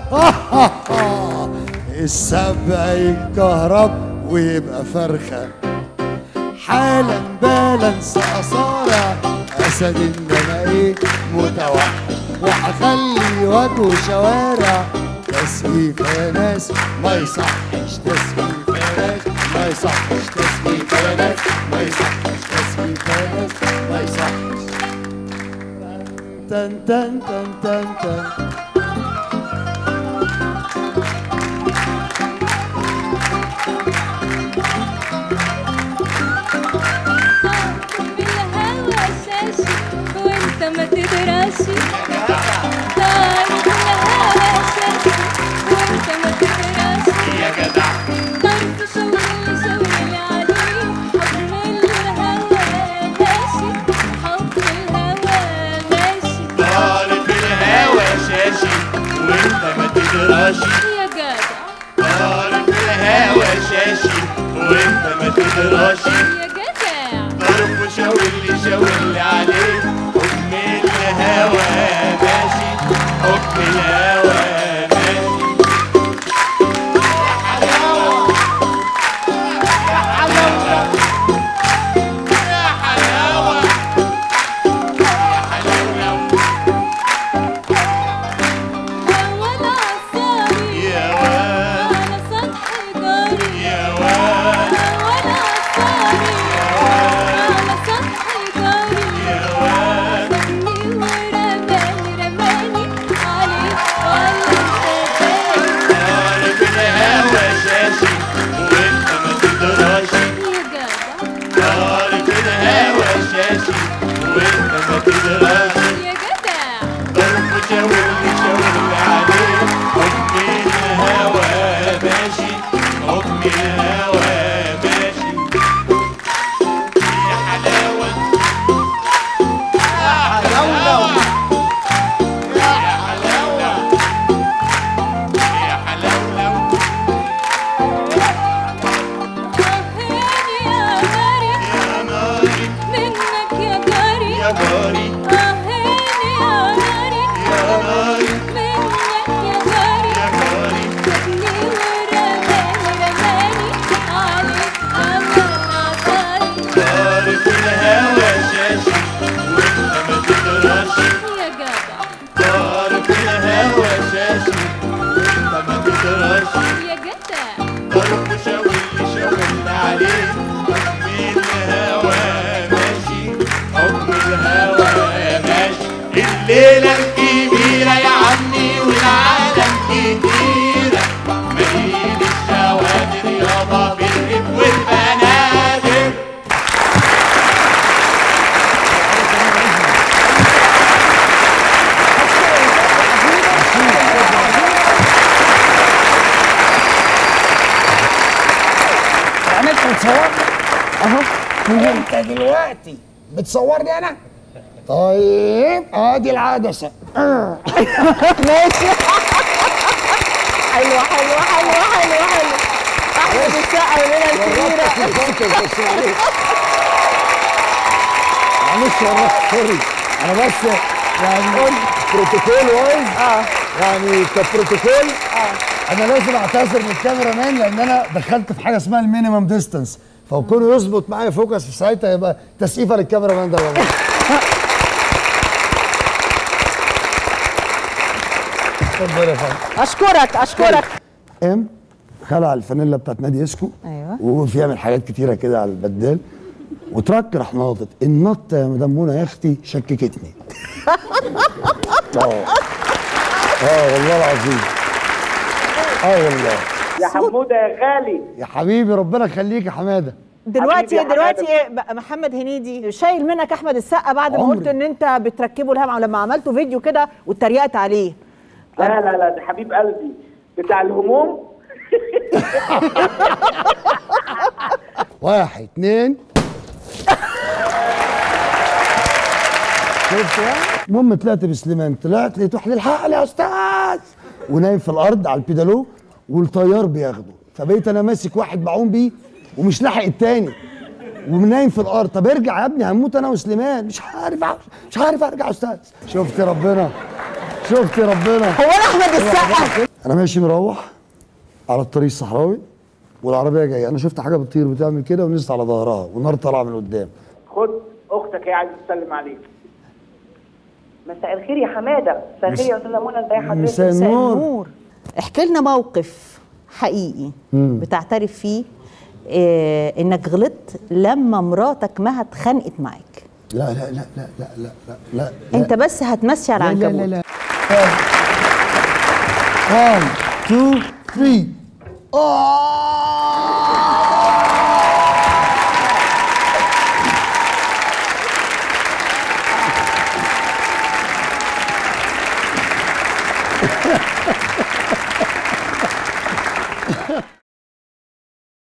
السبع يتكهرب ويبقى فرخه حالا بالانس اصارع اسد انما ايه متوحد وهخلي وجهه شوارع تسقيف يا ناس ما يصحش تسقيف يا ناس ما يصحش تسقيف يا ناس ما يصحش تسقيف يا ناس ما يصحش تن تن تن تن تن ما تدراسي طارق الهوى شاشي وانت ما تدراسي يا جدع طرف شاورلي عليه حضن الهوى ماشي حضن الهوى ماشي طارق الهوى شاشي وانت ما تدراسي يا جدع طارق الهوى شاشي وانت ما تدراسي يا جدع طرف شاورلي عليه الهوى ماشي حب الهوى ماشي يا حلاوة يا حلاوة يا حلاوة يا حلاوة وانا عصاري يا واد على سطح جاري يا واد وانا عصاري يا واد على سطح جاري يا واد طارق الهوى شاشي وانت ما تدراشي طارق الهوى شاشي وانت ما تدراشي يا جدع طرف شاورلي عليه حكم الهوى ماشي حكم الهوى ماشي يا حلاوة يا حلاوة يا حلاوة يا حلاوة يا ناري منك يا جاري يا جاري اهاني يا ناري يا ناري منك يا جاري يا جاري خدني ورماني عليك عمل عطاري طارق الهوى شاشي وانت ما تدراشي يا جدع طارق الهوى شاشي وانت ما تدراشي يا جدع طرف شاورلي عليه حكم الهوى ماشي حكم الهوى ماشي الليلة الكبيرة يا عمي والعالم كتيرة مليل الشوادر يابا بالريف والبنادر يعني انت بتصورني اهو انت دلوقتي بتصورني انا طيب ادي العدسه ماشي حلوه حلوه حلوه حلوه حلوه احمد السقا وليلى الكبيره معلش والله سوري انا بس يعني بروتوكول وايز يعني كبروتوكول انا لازم اعتذر من الكاميرا مان لان انا دخلت في حاجه اسمها المينيمم ديستانس فكونه يظبط معايا فوكس في ساعتها يبقى تسقيفه للكاميرا مان ده والله اتفضل يا فندم اشكرك خلع الفانيلا بتاعت نادي اسكو ايوه ووقف يعمل حاجات كتيره كده على البدال وترك راح ناطط النطه يا مدام منى يا اختي شككتني والله العظيم والله يا حموده يا غالي يا حبيبي ربنا يخليك يا حماده دلوقتي محمد هنيدي شايل منك احمد السقا بعد ما قلت ان انت بتركبه الهم لما عملتوا فيديو كده واتريقت عليه لا لا لا ده حبيب قلبي بتاع الهموم 1 2 شفت المهم طلعت بسليمان طلعت لقيت واحد الحقني يا استاذ ونايم في الارض على البيدالو والطيار بياخده فبقيت انا ماسك واحد بعوم بيه ومش لاحق التاني ونايم في الارض. طب ارجع يا ابني هموت انا وسليمان. مش عارف ارجع يا استاذ. شفت ربنا هو انا احمد السقا؟ انا ماشي مروح على الطريق الصحراوي والعربيه جايه، انا شفت حاجه بتطير بتعمل كده ونزلت على ظهرها والنار طالعه من قدام. خد اختك هي عايزه تسلم عليك. مساء الخير يا حماده. مساء الخير يا استاذه منى، ازي حضرتك؟ مساء النور. احكي لنا موقف حقيقي بتعترف فيه انك غلطت لما مراتك مها اتخانقت معاك. لا لا لا لا لا لا لا انت بس هتمشي على العنكبوت. لا لا لا 1 2 3